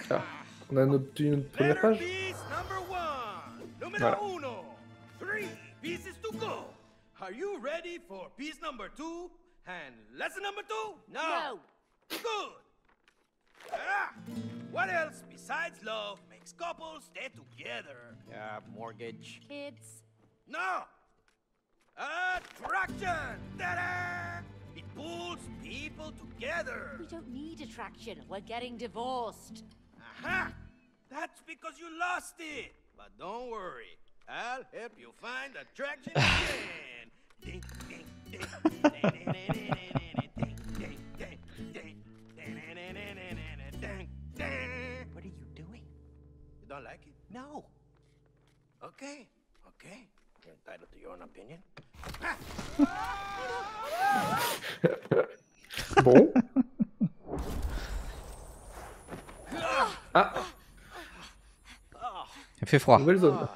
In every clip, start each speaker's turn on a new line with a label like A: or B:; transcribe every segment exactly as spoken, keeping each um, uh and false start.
A: Ah, on a notre, notre première page. Voilà.
B: Three pieces to go. Are you ready for piece number two and lesson number two? No.
C: No.
B: Good. Ah, what else besides love makes couples stay together?
D: Uh, mortgage.
C: Kids.
B: No. Attraction. Ta-da! It pulls people together.
C: We don't need attraction. We're getting divorced.
B: Aha! That's because you lost it. But don't worry. I'll help you find attraction again. Ding, ding, ding. Ding, ding, ding, ding. Ding, ding.
D: What are you doing?
B: You don't like it?
D: No.
B: Okay, okay. You're entitled to your own opinion.
A: Bon. Ah,
E: Il fait froid.
A: nouvelle zone.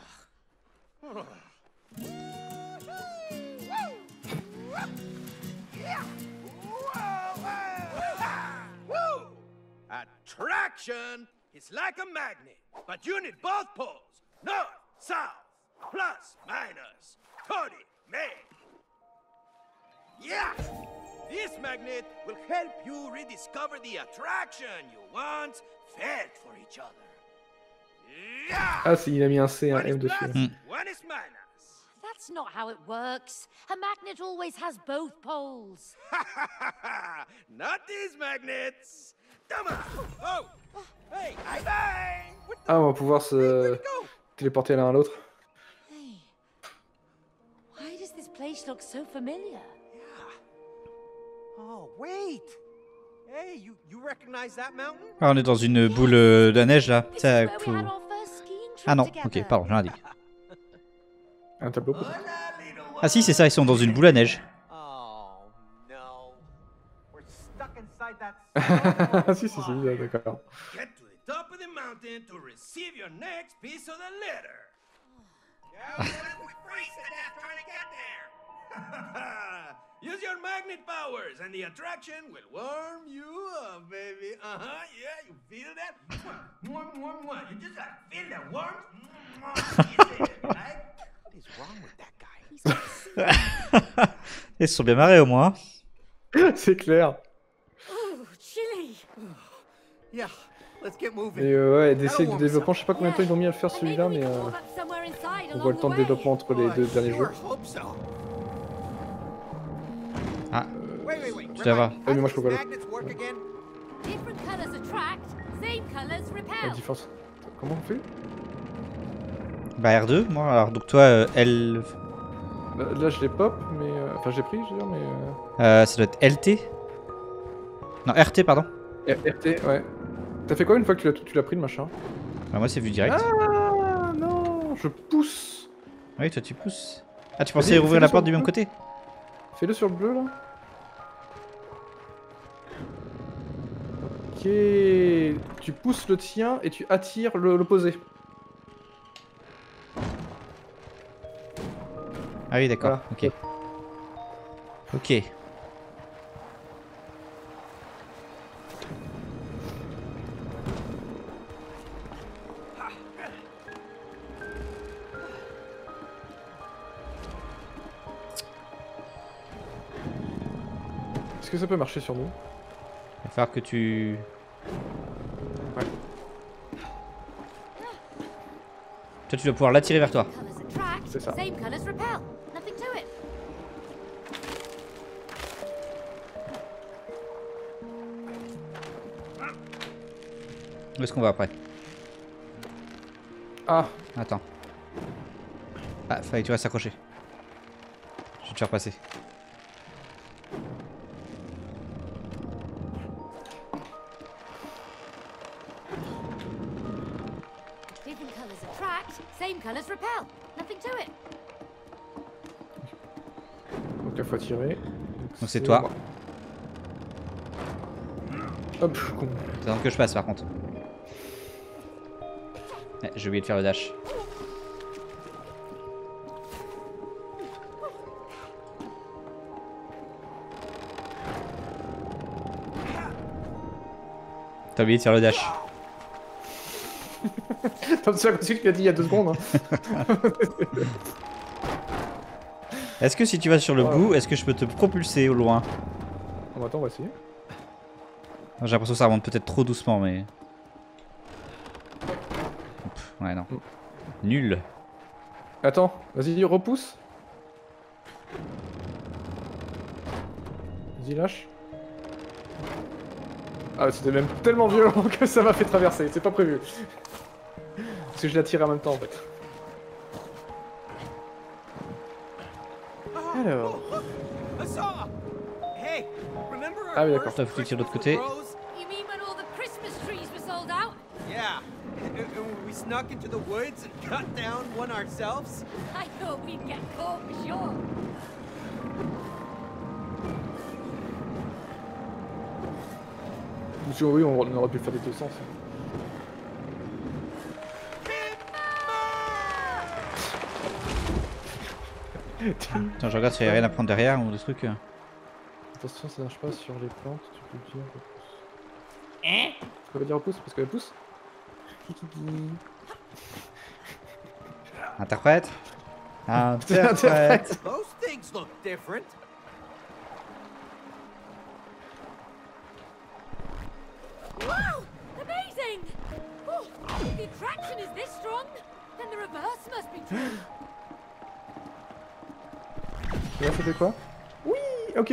B: Attraction is like a magnet, but you need both poles. North, south, plus, minus, thirty, man. Yeah! This magnet will help you rediscover the attraction you once felt for each other. Yeah!
A: Ah, si, il a mis un C et un
B: One is
A: M dessus.
B: plus,
E: Mm.
B: one is minus.
C: That's not how it works. A magnet always has both poles.
B: Not these magnets. Come on. Oh, hey, bye bye. What the
A: Ah, on va pouvoir se
B: where'd it go?
A: téléporter l'un à l'autre.
C: Hey, why does this place look so familiar?
D: Oh, wait. Hey, you, you recognize that mountain?
E: Ah, on est dans une boule euh, de neige là.
C: This is
E: Ça,
C: where we
E: faut-
C: had our first skiing trip
E: Ah non,
C: together.
E: ok, pardon, j'ai rien dit.
A: Un tableau.
E: Ah si, c'est ça, ils sont dans une boule à neige.
D: Oh, no. We're stuck inside that
A: Ah, si, si, si, d'accord.
B: Get to the top of the mountain to receive your next piece of the letter. Yeah, what if we freeze to death trying to get there? Use your magnet powers and the attraction will warm you up, baby. Uh-huh, yeah, you feel that? Mwah, mwah, mwah. You just gotta feel that warmth. Mwah, yes, right?
D: What is wrong with that guy?
E: Ils se sont bien marrés au moins.
A: C'est clair.
C: Oh, chilly.
D: Yeah, let's get moving.
A: Et euh, ouais, d'essayer de développement, je sais pas combien de temps ils ont mis à le faire
C: And maybe
A: celui-là,
C: we
A: mais
C: can
A: euh,
C: walk up somewhere inside
A: on
C: along
A: voit le
C: the
A: temps de
C: way.
A: développement entre les
D: Oh,
A: deux
D: I
A: derniers
D: sure
A: jours.
D: hope so.
E: Ah,
D: Wait, wait, wait.
E: Tu vas voir.
D: Remind me,
A: Ah, mais
D: how
A: moi,
D: do
A: je peux
D: these
A: pas
D: magnets work again?
C: Different colors attract, same colors
A: la
C: repel.
A: différence. Comment on fait?
E: bah R deux, moi, alors donc toi, euh, L...
A: Là, là, je l'ai pop, mais. euh, Enfin, j'ai pris, je veux dire, mais. Euh...
E: Euh, ça doit être L T. Non, R T, pardon.
A: R- RT, ouais. T'as fait quoi une fois que tu l'as tu l'as pris le machin?
E: Bah, moi, c'est vu direct.
A: Ah non, je pousse.
E: Oui, toi, tu pousses. Ah, tu pensais
A: Vas-y,
E: rouvrir
A: fais-le
E: la
A: sur
E: porte
A: le
E: du même
A: bleu.
E: côté?
A: Fais-le sur le bleu là. Ok. Tu pousses le tien et tu attires le- l'opposé.
E: Ah oui, d'accord,
A: Voilà.
E: ok. Ok.
A: Est-ce que ça peut marcher sur nous?
E: Il va falloir que tu...
A: Ouais.
E: Toi, tu dois pouvoir l'attirer vers toi.
C: Colors attract,
A: C'est ça.
C: same colors repel. Nothing to it.
E: Où est-ce qu'on va après?
A: Ah,
E: Attends. Ah, fallait que tu restes accroché. Je vais te faire passer.
C: Different colors attract, same colors repel. Nothing to it.
A: donc il faut tirer.
E: Donc c'est toi.
A: Hop, je suis con.
E: Attends que je passe par contre. Ouais, j'ai oublié de faire le dash. T'as oublié de faire le dash.
A: Comme ça, comme ce que tu as dit il y a deux secondes. Hein.
E: Est-ce que si tu vas sur le
A: Ouais.
E: bout, est-ce que je peux te propulser au loin?
A: Bon, attends, on va essayer.
E: J'ai l'impression que ça remonte peut-être trop doucement, mais... Pff, ouais, non. Nul.
A: Attends, vas-y, repousse. Vas-y, lâche. Ah, c'était même tellement violent que ça m'a fait traverser, c'est pas prévu. Parce que je l'ai tiré en même temps en fait. Alors...
B: A saw! Hey, remember our
A: Ah oui, d'accord.
E: Toi, faut que tu tires de l'autre côté.
C: You mean when all the Christmas trees were sold out?
B: Yeah. And, and when we snuck into the woods and cut down one ourselves?
C: I thought we'd get caught for sure.
A: Parce que oui, on on aurait pu le faire des deux sens.
E: Attends, je regarde s'il y a rien à prendre derrière ou des trucs. euh.
A: Attention, ça marche pas sur les plantes, tu peux dire repousse. Hein? Tu peux dire repousse parce qu'elle pousse. Kikiki.
E: Interprète.
A: Interprète.
E: Interprète.
B: Those things look different.
C: Wow! Amazing! Oh, if the attraction is this strong, then the reverse must be true.
A: Et là, c'était quoi? Oui, ok.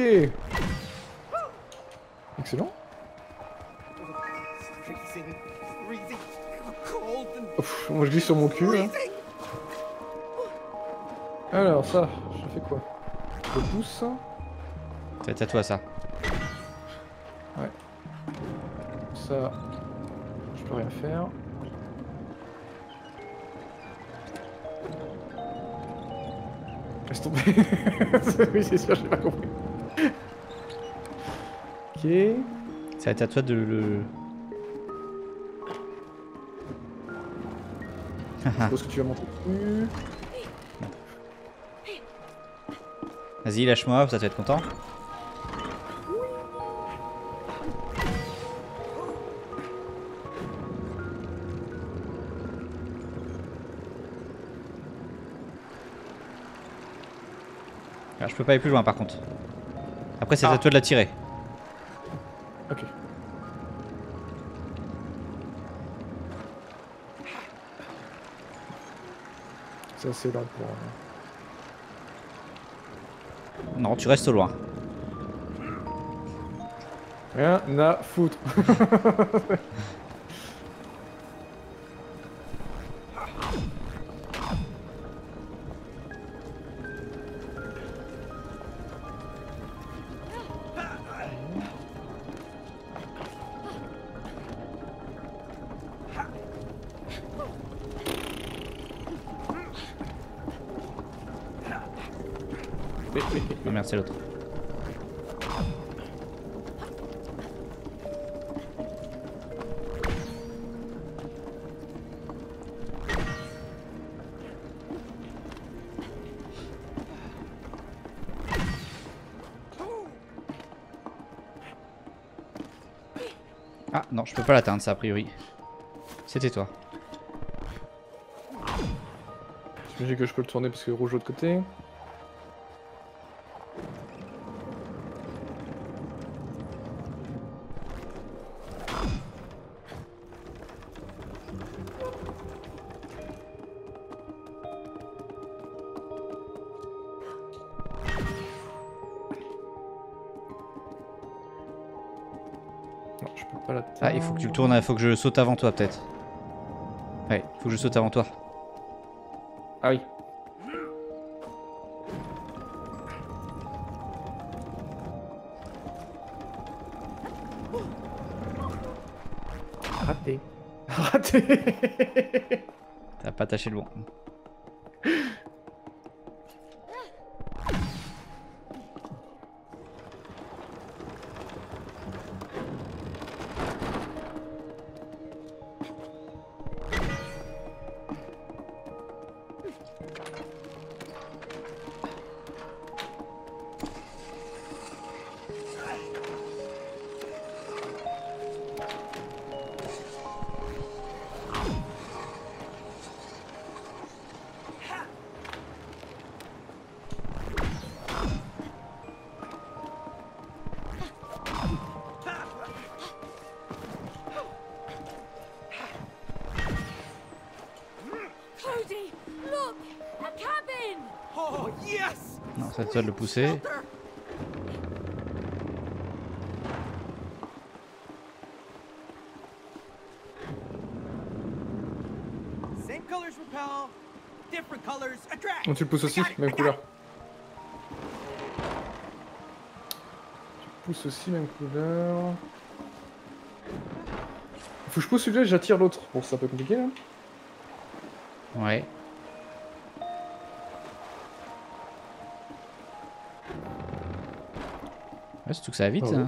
A: Excellent.
B: Freezing, freezing, cold and
A: Ouf, moi je glisse sur mon cul. Là.
B: freezing.
A: Alors ça, je fais quoi? Je pousse.
E: C'est à toi ça.
A: Ouais. Ça, je peux rien faire. Laisse tomber. Oui, c'est sûr, j'ai pas compris. Ok.
E: Ça va être à toi de le...
A: Je suppose que tu vas monter dessus.
E: Vas-y, lâche-moi, ça tu vas être content. Ah, je peux pas aller plus loin par contre. Après c'est
A: Ah.
E: à toi de la tirer.
A: Ok. Ça c'est là pour...
E: Non, tu restes au loin.
A: Rien à foutre.
E: Non, merde, c'est l'autre. Ah non, je peux pas l'atteindre ça a priori. C'était toi.
A: J'imagine que je peux le tourner parce que rouge de l'autre côté. Non, je peux pas l'atteindre.
E: Ah, il faut que tu le tournes, il faut que je saute avant toi peut-être. Ouais, il faut que je saute avant toi.
A: Ah oui. Raté. Raté.
E: T'as pas tâché le bon.
C: Cody, look! A cabin!
B: Oh, yes!
E: Non, ça te toi de le pousser.
B: Shelter. Same colors repel, different colors attract.
A: Oh, tu le pousses aussi,
B: I got it,
A: même
B: I got
A: couleur.
B: it.
A: Tu pousses aussi, même couleur. Faut que je pousse celui-là et j'attire l'autre. Bon, c'est un peu compliqué là.
E: Ouais. Ouais, surtout que ça va vite.
A: Ah ouais.
E: Hein.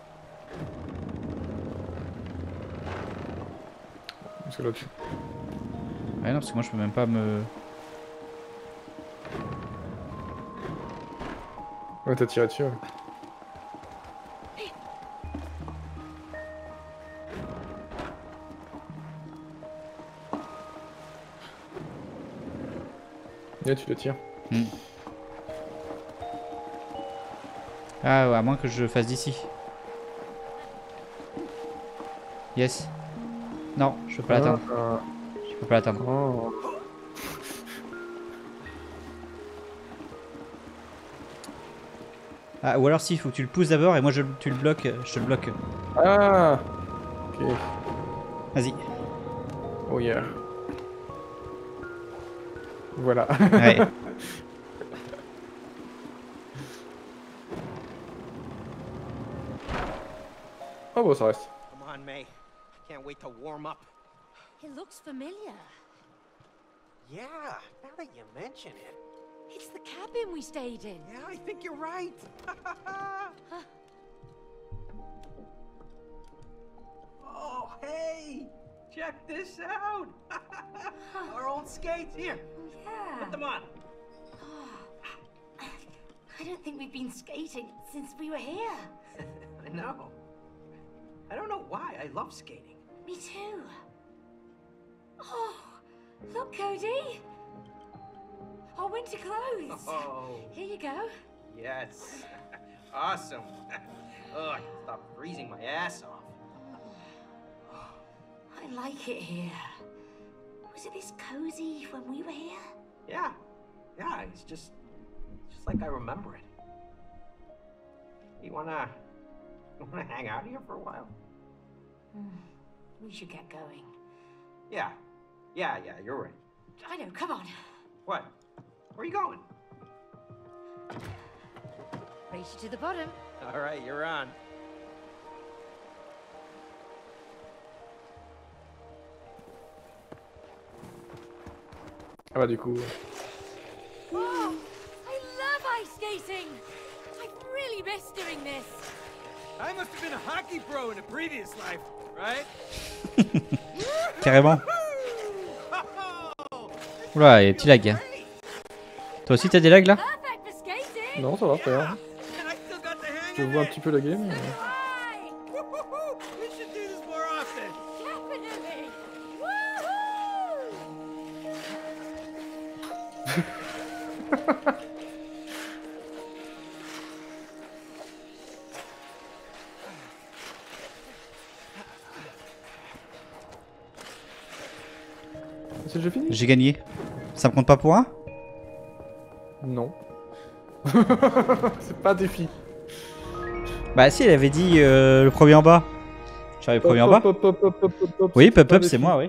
A: Parce que là-dessus.
E: Ouais, non, parce que moi je peux même pas me.
A: Ouais, t'as tiré dessus. Ouais. Là, tu le tires.
E: Hmm. Ah, ouais, à moins que je fasse d'ici. Yes. Non, je peux pas l'atteindre.
A: Ah,
E: Je peux pas l'atteindre.
A: oh.
E: Ah, ou alors si, faut que tu le pousses d'abord et moi je, tu le bloques, je te le bloque.
A: Ah. Ok.
E: Vas-y.
A: Oh yeah. Voilà.
E: Ouais.
A: Oh bon, ça reste.
D: Come on, May. Can't wait to warm up.
C: It looks familiar.
D: Yeah, now that you mention it.
C: It's the cabin we stayed in.
D: Yeah, I think you're right. Oh, hey! Check this out! Our old skates. Here,
C: Yeah.
D: put them on.
C: I don't think we've been skating since we were here.
D: I know. I don't know why. I love skating.
C: Me too. Oh, look, Cody. Our winter clothes.
D: Oh,
C: Here you go.
D: yes. Awesome. Oh, I can stop freezing my ass off.
C: I like it here. Was it this cozy when we were here?
D: Yeah, yeah. It's just, just like I remember it. You wanna, you wanna hang out here for a while?
C: Hmm. We should get going.
D: Yeah, yeah, yeah. You're right.
C: I know, come on.
D: What? Where are you going?
C: Race you to the bottom.
D: All right, you're on.
A: Ah bah du coup.
C: Oh, I love ice skating. I've really missed doing this.
B: I must have been a hockey pro in a previous life, right?
E: Carrément. Oula, il y a des petits lags. Hein. Toi aussi t'as des lags là?
C: Perfect for skating.
A: Non, ça va, pas grave.
B: And I still got the hang
A: Je
B: of
A: vois un
B: it.
A: petit peu la game. mais-
C: Hi.
B: Woo-hoo-hoo. We should do this more often.
C: Definitely. Woohoo!
A: C'est déjà fini?
E: J'ai gagné. Ça me compte pas pour un?
A: Non. C'est pas un défi.
E: Bah si, elle avait dit euh, le premier en bas. Tu arrives le premier en bas?
A: Hop, hop, hop, hop, hop, hop,
E: Oui,
A: c'est
E: Pop
A: pas un
E: Up, c'est
A: défi.
E: moi, oui.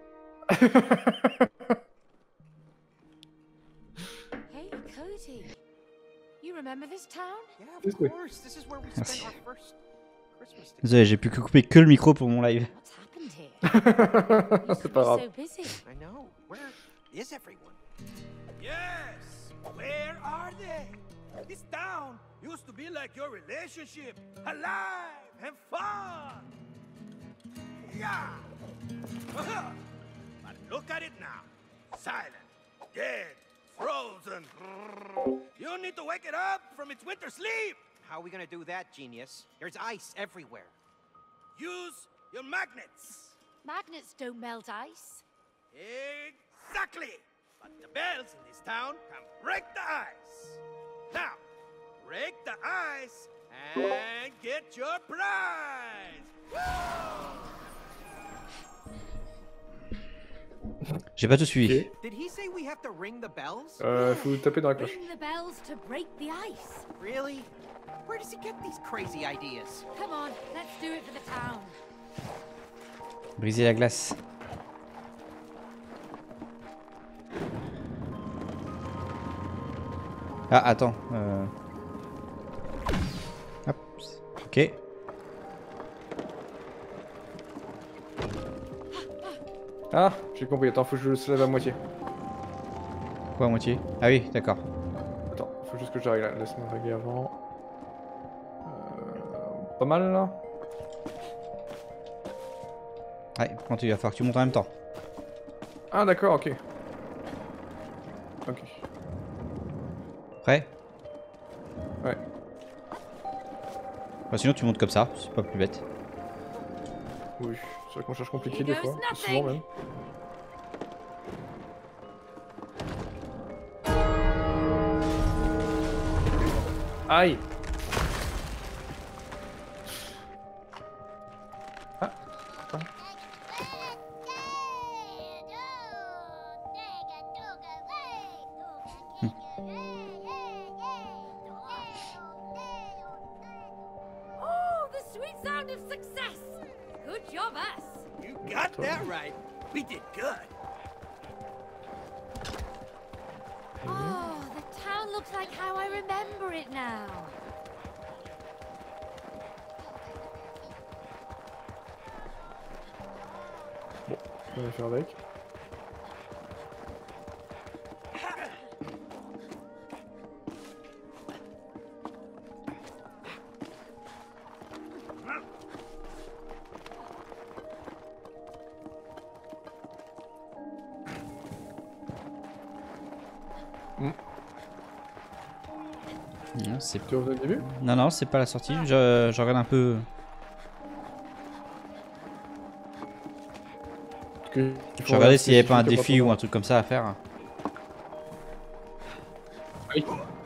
C: Hey, Cody. You remember this town?
D: Yeah,
A: Yes,
D: of
A: we-
D: course. This is where we
E: Merci.
D: spent our first Christmas together.
E: Désolé, j'ai pu couper que le micro pour mon live.
C: What's happened here? You
A: C'est
C: should
A: pas
C: be
A: grave.
C: so busy.
D: I know. Where is everyone?
B: Yes. Where are they? This town used to be like your relationship, alive and fun. Yeah. But look at it now. Silent, dead, frozen. You need to wake it up from its winter sleep.
D: How are we gonna do that, genius? There's ice everywhere.
B: Use your magnets.
C: Magnets don't melt ice.
B: Exactly. But the bells in this town can break the ice. Now, break the ice and get your prize. Woo!
E: J'ai pas tout suivi.
A: Ok.
F: Did he say we have to ring the bells?
A: Euh, faut taper dans la cloche.
C: Ring the bells to break the ice.
F: Really? Where does he get these crazy ideas?
C: Come on, let's do it for the town.
E: Briser la glace. Ah, attends. Euh... Hop. Ok.
A: Ah, j'ai compris. Attends, faut que je se lève à moitié.
E: Quoi à moitié? Ah oui, d'accord.
A: Attends, faut juste que j'arrive là. Laisse-moi régler avant. Euh, pas mal là.
E: Ouais, par contre, il va falloir que tu montes en même temps.
A: Ah, d'accord, ok. Ok.
E: Prêt?
A: Ouais.
E: Bah, sinon, tu montes comme ça, c'est pas plus bête.
A: Oui, c'est vrai qu'on cherche compliqué
C: Here
A: des
C: goes
A: fois.
C: nothing.
A: Souvent même. Aïe! Ah, attends.
C: Oh, the sweet sound of success. Good job, us.
B: You got that right. We did good.
C: Oh, the town looks like how I remember it now.
A: On va faire avec.
E: Non, c'est
A: Tu reviens au début?
E: non, non, c'est pas la sortie. Je, je regarde un peu.
A: Parce que il faut
E: Je regardais s'il y avait pas un
A: spécifique
E: défi ou un
A: appartement.
E: truc comme ça à faire.
A: Oui.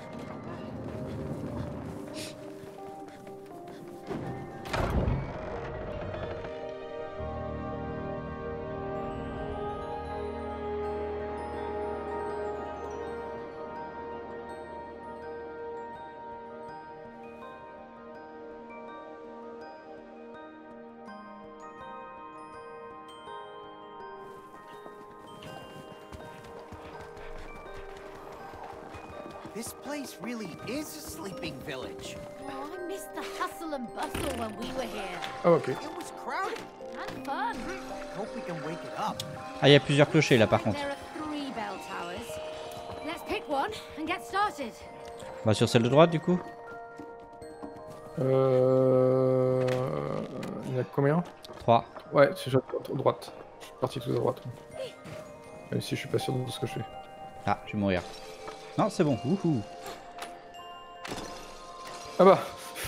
F: This place really is a sleeping village.
C: Oh, I missed the hustle and bustle when we were here.
A: Ah, ok.
F: It was crowded.
C: And fun.
F: Hope we can wake it up.
E: Ah, il y a plusieurs clochers là par contre.
C: There are three bell towers. Let's pick one and get started.
E: Bah, sur celle de droite du coup.
A: Euh... Il y en a combien?
E: trois.
A: Ouais, c'est déjà à droite. Je suis parti tout à droite. Même si je suis pas sûr de ce que je fais.
E: Ah, je vais mourir. Non, c'est bon. Wouhou.
A: Ah bah!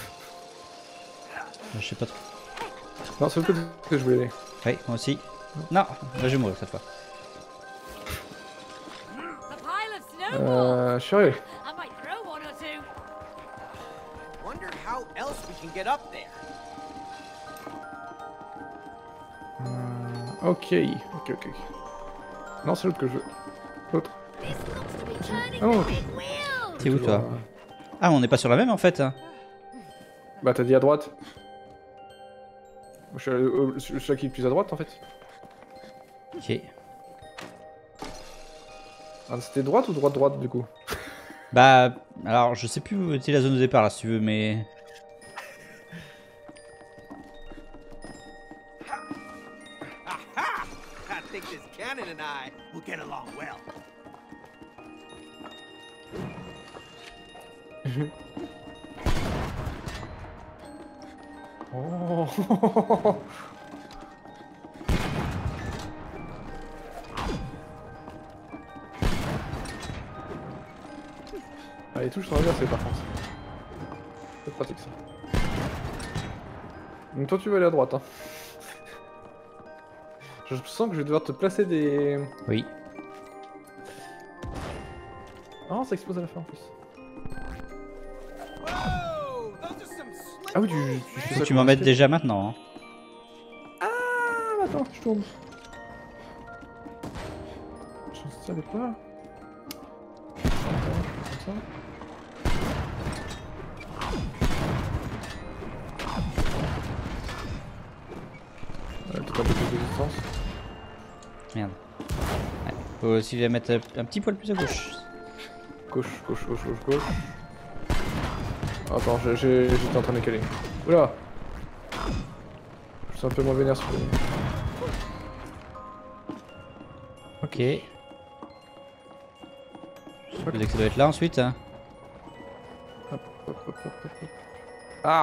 E: Je sais pas trop.
A: Non, c'est le côté que je voulais aller.
E: Oui, moi aussi. Non, là je vais mourir cette fois.
C: A pile of snowballs.
A: Euh... Je suis arrivé.
C: I might throw one or two.
F: Wonder how else we can get up there.
A: Euh, Ok, ok, ok. Non, c'est l'autre que je veux. L'autre.
C: This looks to be turning
A: Oh.
C: the big wheel.
E: T'es où toi?
A: Toujours, euh,
E: Ah, on n'est pas sur la même en fait. Hein.
A: Bah, t'as dit à droite. Je suis allé au- je suis celui qui est le plus à droite en fait.
E: Ok.
A: Ah, c'était droite ou droite-droite du coup?
E: Bah, alors je sais plus où était la zone de départ là si tu veux, mais.
B: Aha! I think this cannon and I will get along well.
A: Oh. Ah, les touches sont inversées par contre. C'est pratique ça. Donc toi tu vas aller à droite hein. Je sens que je vais devoir te placer des...
E: Oui.
A: Ah ça explose à la fin en plus.
B: Whoa! Those are some slick
A: Ah oui tu,
B: moves,
A: tu fais
E: Faut
A: ça
E: que tu m'en
A: comme
E: mettes
A: un
E: déjà maintenant. Hein.
A: Ah attends, je tourne. savais pas. Attends, comme ça. Ouais, peut-être un peu plus de distance.
E: Merde. Ouais. Faut aussi la mettre un petit poil plus à gauche.
A: Gauche, gauche, gauche, gauche, gauche. Attends, j'ai- j'ai- j'étais en train de décaler. Oula! Je suis un peu moins vénère sur les...
E: Ok. Je me dis que ça doit être là ensuite. Hein.
A: Hop, hop, hop, hop, hop, hop. Ah!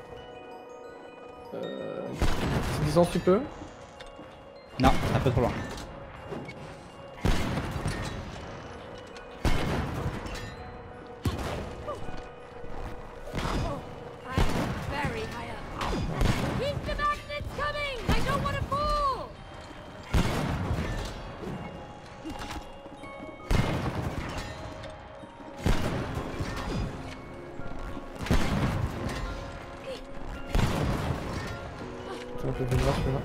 A: Euh... Petite distance tu peux?
E: Non, c'est un peu trop loin.
C: I'm very high up. Keep the magnets coming! I don't want to fall!
A: C'est un peu vénère celui-là.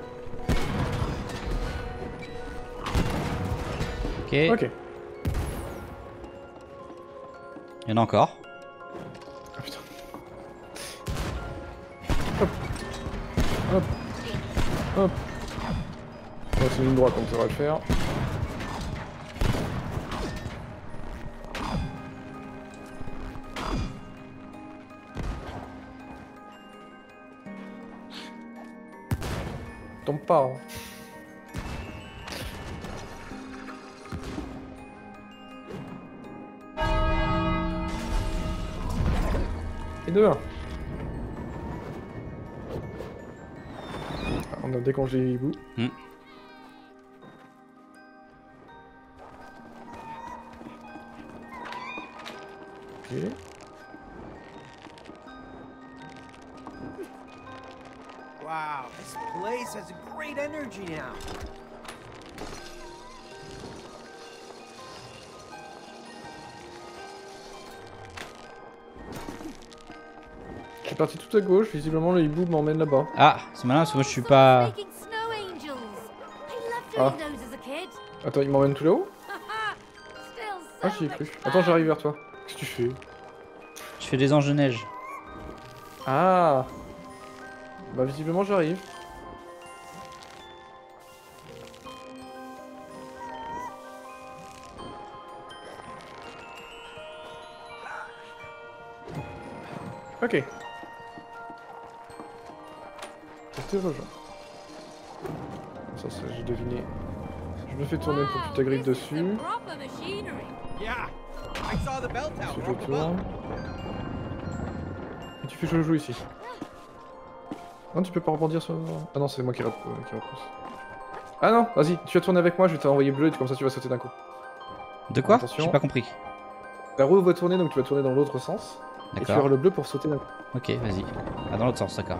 E: Ok.
A: Ok.
E: Il y en a encore.
A: Ah putain. Hop. Hop. Hop. Bon, c'est une ligne droite donc ça va le faire. Tombe pas. Hein. Et deux. On a décongelé les hiboux.
E: Hmm.
A: Ok.
F: Wow, this place has a great energy now.
A: Je suis parti tout à gauche, visiblement le hibou m'emmène là-bas.
E: Ah, c'est malin parce que moi je suis pas.
C: Making snow angels. I
A: Ah.
C: loved doing those as a kid.
A: Attends, il m'emmène tout là-haut?
C: Still
A: Ah,
C: so
A: j'y ai
C: much
A: cru.
C: fun.
A: Attends, j'arrive vers toi. Qu'est-ce que tu fais?
E: Je fais des anges de neige.
A: Ah! Bah, visiblement, j'arrive. Ok. Je te rejoins. Ça, ça j'ai deviné. Je me fais tourner pour que tu t'agrippes
C: Wow, this is
A: dessus.
C: some proper machinery.
F: Yeah, I saw the bell tower
A: Ensuite, je
F: up above.
A: tourne. Et tu fais joujou ici. Non, tu peux pas rebondir sur... Ah non, c'est moi qui, rep... euh, qui repousse. Ah non, vas-y, tu vas tourner avec moi, je vais t'envoyer bleu et comme ça tu vas sauter d'un coup.
E: De quoi?
A: Attention.
E: J'ai pas compris.
A: La roue va tourner, donc tu vas tourner dans l'autre sens. Et tu vas avoir
E: D'accord.
A: le bleu pour sauter d'un coup.
E: Ok, vas-y. Ah, dans l'autre sens, d'accord.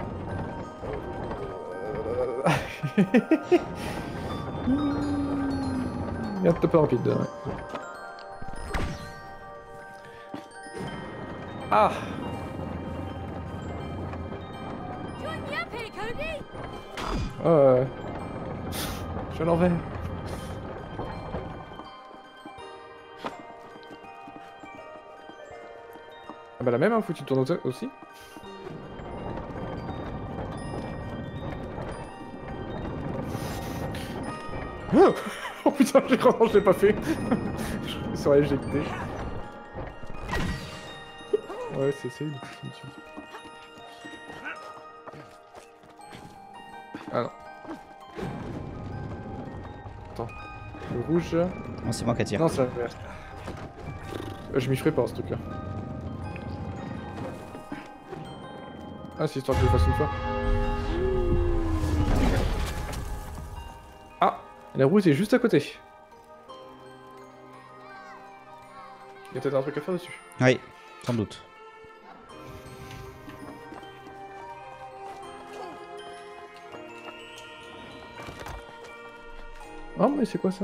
A: Il est un peu rapide. Ouais. Ah!
C: Join me up here, Cody.
A: Ah ouais. Je suis à l'envers. Ah bah la même, hein, faut que tu tournes au- aussi. Oh putain, j'ai vraiment, je l'ai pas fait. Je serais éjecté. Ouais, c'est c'est une dessus. Ah non. Attends. Le rouge.
E: Non, c'est moi qui attire.
A: Non, c'est la verte. Euh, Je m'y ferai pas, en tout cas. Ah, c'est histoire que je le fasse une fois. Ah! La roue est juste à côté. Il y a peut-être un truc à faire dessus.
E: Oui, sans doute.
A: Oh, mais c'est quoi ça?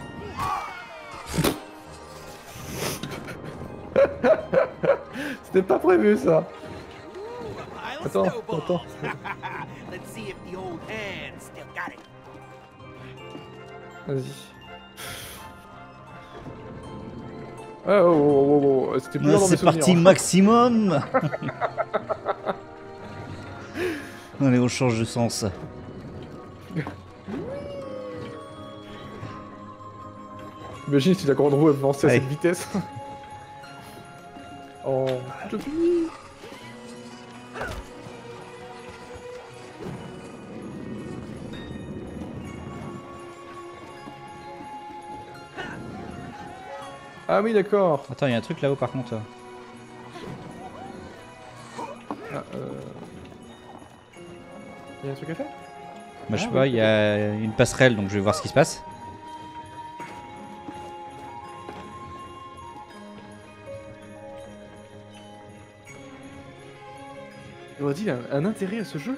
A: C'était pas prévu ça!
F: Pile of
A: Attends,
F: snowballs.
A: attends.
F: Let's see if the old hand still got it.
A: Vas-y. Ah, oh, oh, oh, oh. C'était plus
E: Ouais,
A: long dans mes
E: c'est parti
A: souvenirs.
E: maximum. Allez, on change de sens.
A: Imagine si la grande roue avançait à
E: Allez.
A: cette vitesse. Oh, je finis. Ah oui, d'accord.
E: Attends, il y a un truc là-haut par contre.
A: Ah, euh... Il y a un truc à faire?
E: Bah, je sais
A: Ah,
E: pas,
A: oui,
E: il y a une passerelle donc je vais voir ce qui se passe.
A: On aurait dit un, un intérêt à ce jeu.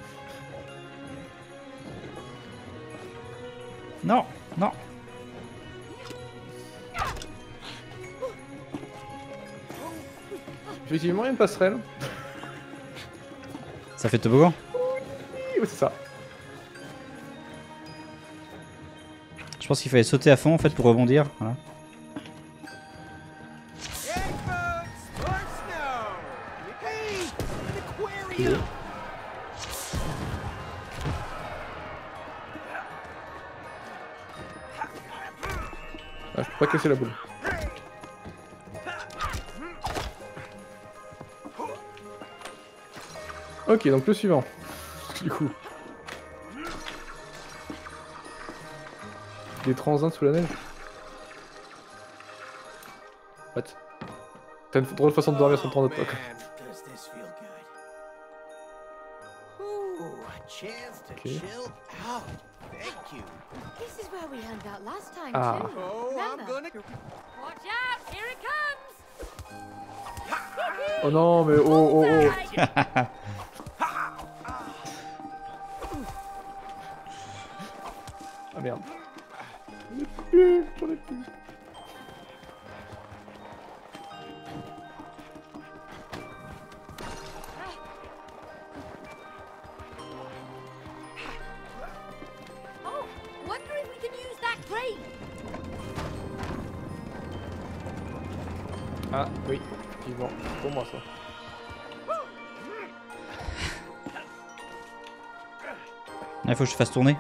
E: Non, non.
A: Effectivement, il y a une passerelle.
E: Ça fait toboggan.
A: Oui, c'est ça.
E: Je pense qu'il fallait sauter à fond en fait pour rebondir. Voilà.
F: Hey, folks! More snow! Yippee! An aquarium!
A: Ah, je peux pas casser la boule. Ok, donc le suivant. Du coup. Des transins sous la neige. What? T'as une drôle de façon de dormir sans te prendre de poc.
F: Man, does this feel good. Ooh, a chance to
A: Okay.
F: chill out. Thank you.
C: This is where we hung out last time,
A: Ah.
C: too.
F: Oh, I'm
C: Remember?
F: gonna...
C: Watch out! Here it comes!
A: Oh non, mais oh oh oh.
C: Bullseye!
A: Ah merde. J'en ai plus, j'en ai plus.
C: Oh, wonder if we can use that crane.
A: Ah oui, effectivement, c'est pour moi ça.
E: Il faut que je fasse tourner.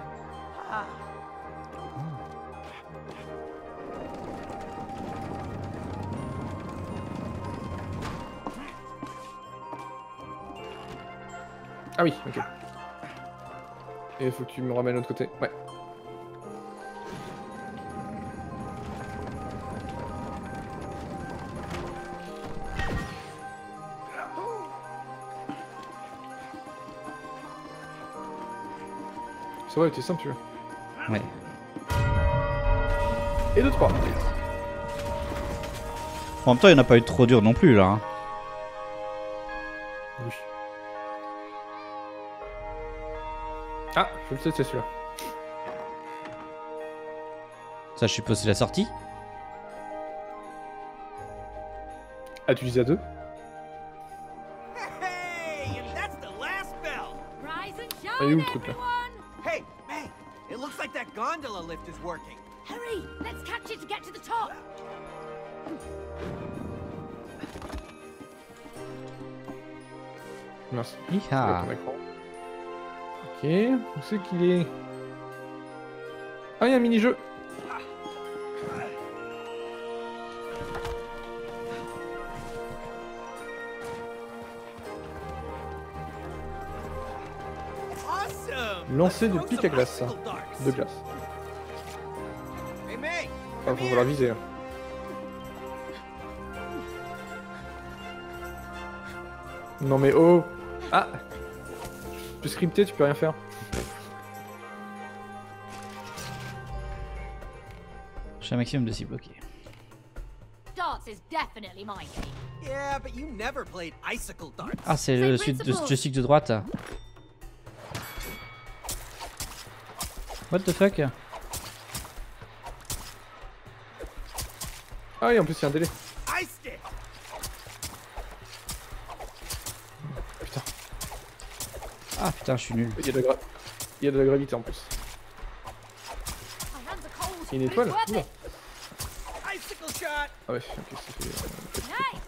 A: Ah oui, ok. Et il faut que tu me ramènes de l'autre côté. Ouais. Ça va, il était simple celui-là.
E: Ouais.
A: Et deux, trois.
E: En même temps, il n'y en a pas eu trop dur non plus là. Hein.
A: Oui. Ah, je le sais, c'est celui-là.
E: Ça, je suppose, c'est la sortie.
A: Ah, tu disais à deux?
F: Hey, and that's the last bell.
C: Rise and
A: Ah, il est où
C: shine,
A: le truc là?
C: everyone!
F: Hey, May, it looks like that gondola lift is working.
C: Hurry! Let's catch it to get to the top!
A: Merci.
E: Hi-ha.
A: Ton écran. Ok, où c'est qu'il est? Ah, il y a un mini-jeu.
F: Awesome.
A: Lancer
F: Let's
A: de
F: throw
A: pic
F: some
A: à glace.
F: icicle darts.
A: De glace.
F: Hey, May.
A: Ah,
F: come
A: faut
F: here.
A: falloir viser. hein. Non mais oh! Ah! Tu peux scripter, tu peux rien faire.
E: J'ai un maximum de cibles, ok.
C: Darts is definitely my game.
F: Yeah, but you never played icicle darts.
E: Ah, c'est le suite de joystick de droite. What the fuck?
A: Ah oui, en plus il y a un délai.
F: Iced it.
A: Putain,
E: Ah putain, je suis nul.
A: il y a de la, gra... il y a de la gravité en plus.
C: My hands are cold.
A: Il y a une
C: but
A: étoile?
C: it's worth
A: Oula.
C: it.
F: Icicle Pistol shot.
A: Ah ouais, ok, c'est fait.
C: Nice!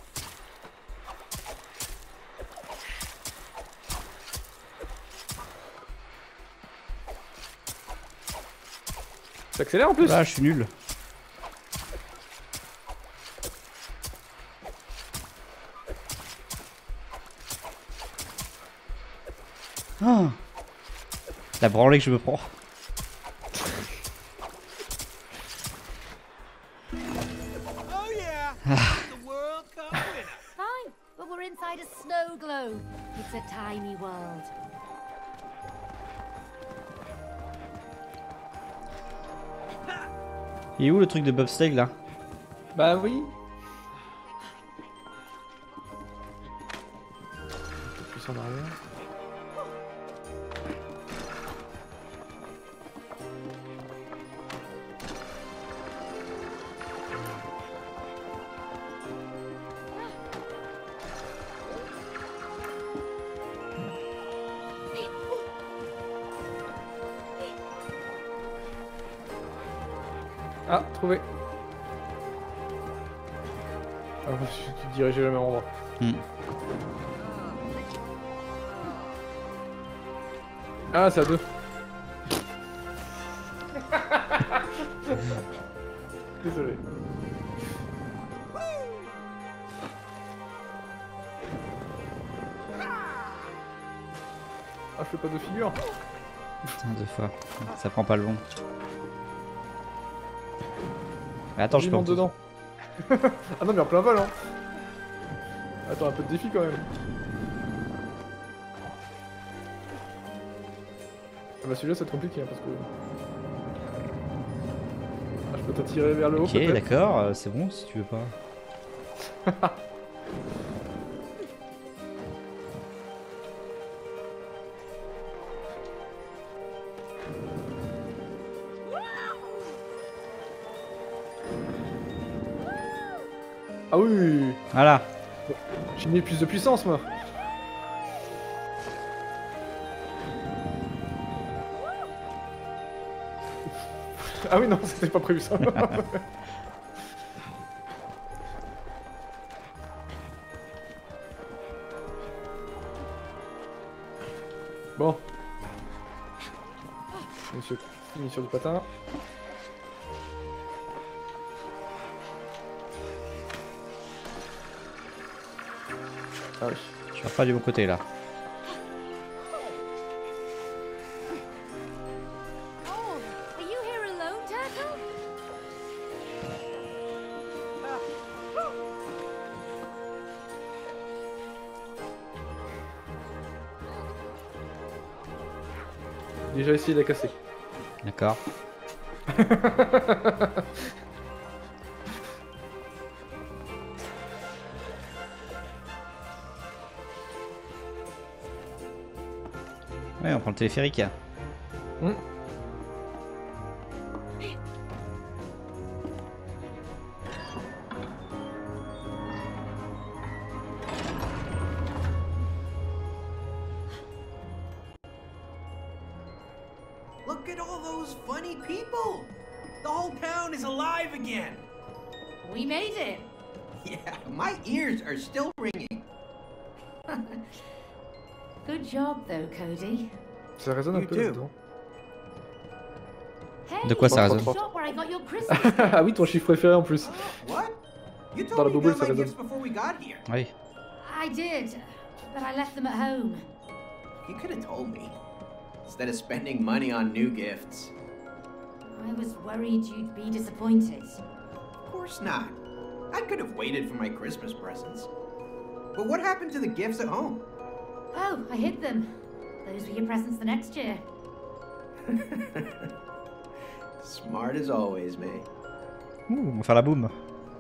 A: T'accélères en plus?
E: Ah, je suis nul. Ah. La branlée que je me prends.
F: Oh yeah. The World Cup winner.
C: Fine, but we're inside a snow globe. It's a tiny world.
E: Il est où le truc de bobsleigh là?
A: Bah oui. Un peu plus en arrière. Ah, trouvé. Ah, je suis dirigé au même endroit.
E: Hmm.
A: Ah, c'est à deux. Désolé. Ah, je fais pas de figure.
E: Putain, deux fois. Ça prend pas le bon. Mais attends, je
A: J'y
E: peux.
A: monte dedans. Ah non, mais en plein vol, hein. Attends, un peu de défi quand même. Ah bah celui-là, c'est compliqué, hein, parce que... Ah, je peux t'attirer vers le haut,
E: Ok,
A: peut-être.
E: d'accord, euh, c'est bon si tu veux pas.
A: Ah oui.
E: Voilà.
A: J'ai mis plus de puissance, moi. Ah oui, non, c'était pas prévu ça. Bon. Monsieur fini sur du patin. Ah oui.
E: Je pars pas du bon côté là.
C: Oh, are you here alone, Turtle?
A: Déjà essayé de la casser.
E: D'accord. Ouais, on prend le téléphérique.
A: Hmm.
F: Look at all those funny people. The whole town is alive again.
C: We made it.
D: Yeah, my ears are still ringing.
C: Good job, though, Cody.
A: Ça résonne un
F: You
A: peu
F: do.
A: là-dedans.
C: Hey,
E: De quoi ça
C: it's the
E: résonne?
C: shop where I got your Christmas
A: Ah oui, ton chiffre préféré en plus.
D: What? You
A: Dans
D: told
A: la
D: me you
A: boubou,
D: got
A: ça
D: my
A: résonne.
D: gifts before we got here.
E: Oui.
C: I did, but I left them at home.
D: You could have told me. Instead of spending money on new gifts.
C: I was worried you'd be disappointed.
D: Of course not. I could have waited for my Christmas presents. But what happened to the gifts at home?
C: Oh, I hid them. Those were your presents the next year.
D: Smart as always, May.
E: Ouh, on va faire la boum.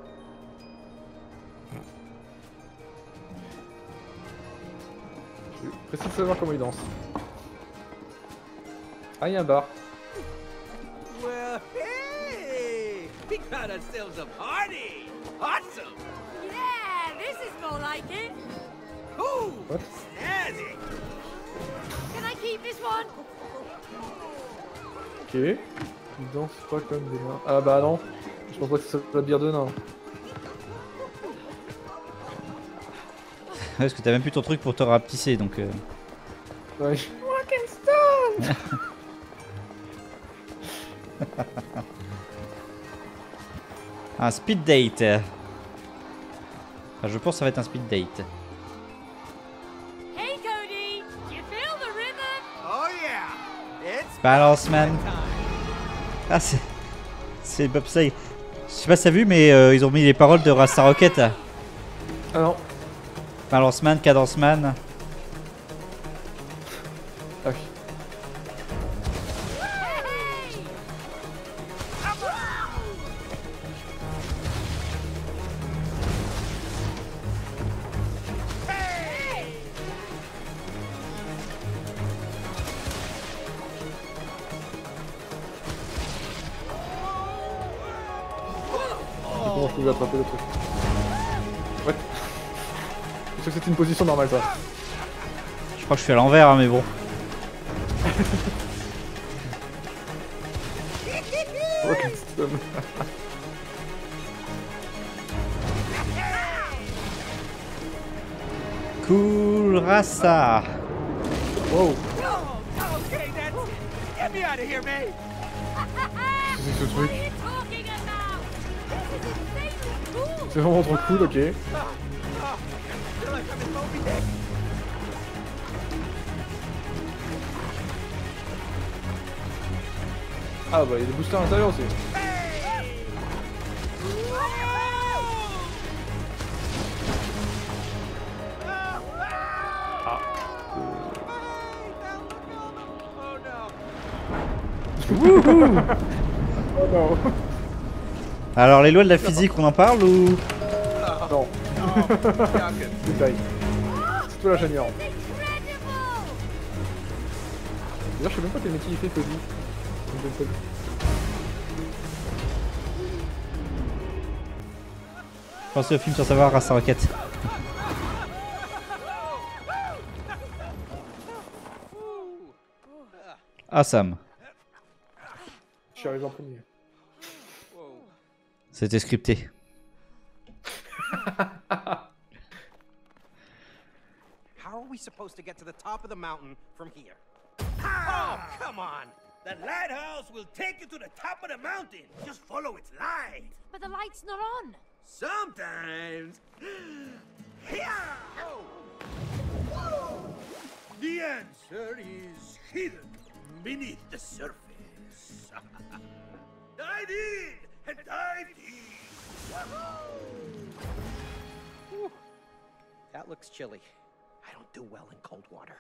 A: Je suis pressé de savoir comment il danse. Ah, il y a un bar.
F: Well, hey, we got ourselves a party. Awesome.
C: Yeah, this is more like it.
F: Ooh,
A: What?
F: snazzy.
C: Can I keep this one?
A: Ok. Il danse pas comme des mains. Ah bah non. Je pense pas que c'est la bière de nain.
E: Ouais, parce que t'as même plus ton truc pour te rapetisser donc. Euh...
A: Ouais.
E: Un speed date. Enfin, je pense que ça va être un speed date.
C: Hey Cody, you feel the rhythm?
F: Oh yeah, it's
E: Balance man.
F: time.
E: Ah c'est... C'est Bobsleigh. Je sais pas si t'as vu mais euh, ils ont mis les paroles de Rasta Rocket.
A: Ah non.
E: Balance man, cadence man.
A: Ah oui. Comment je pouvais attraper le truc. Ouais. Je sais que c'était une position normale ça.
E: Je crois que je suis à l'envers hein, mais bon.
A: Rocket Stone.
E: Cool Rasta.
A: Wow.
F: Okay, that's it. Get me out of here, man.
A: C'est ce
C: What
A: truc.
C: are you talking about? This is insanely cool!
A: C'est vraiment trop cool, ok.
F: Feel like I'm in Moby Dick.
A: Ah bah il y a des boosters à l'intérieur aussi. Oh non.
E: Alors les lois de la physique on en parle ou...
A: Non. Détail. C'est toi l'ingénieur. D'ailleurs je sais même pas quel métier il fait Cody.
E: Je pensais au film sur savoir Rasta Rocket. Awesome.
A: Je suis arrivé en premier.
E: C'était scripté.
D: How are we supposed to get to the top of the mountain from here?
B: Oh, come on! The lighthouse will take you to the top of the mountain. Just follow its light.
C: But the light's not on.
B: Sometimes. Here! The answer is hidden beneath the surface. Dive in and dive deep.
D: That looks chilly. I don't do well in cold water.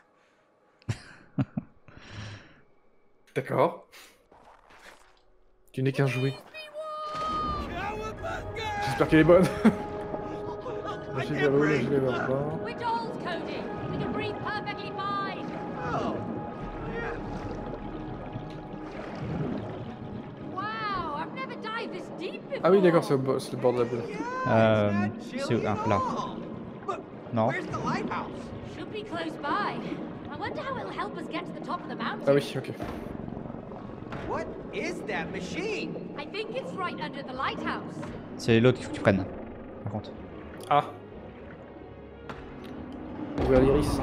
A: D'accord. Tu n'es qu'un jouet.
B: Cowabunga!
A: J'espère qu'elle est bonne.
B: I
A: J'ai
B: can't
A: la
B: breathe.
A: j'ai la barre.
C: We're dolls, Cody. We can breathe perfectly fine.
D: Oh,
C: Wow, I've never dived this deep before.
A: Ah oui d'accord, c'est au bo- c'est le bord de la boule.
E: Euh,
D: not
E: c'est
D: chilly
E: où? Ah,
D: at
E: là.
D: all. But
E: Non.
D: where's the lighthouse?
C: Should be close by. I wonder how it'll help us get to the top of the mountain.
A: Ah oui, ok.
D: What is that machine?
C: I think it's right under the lighthouse.
E: C'est l'autre qu'il faut que tu prennes. Par contre.
A: Ah. Ouvrir l'iris.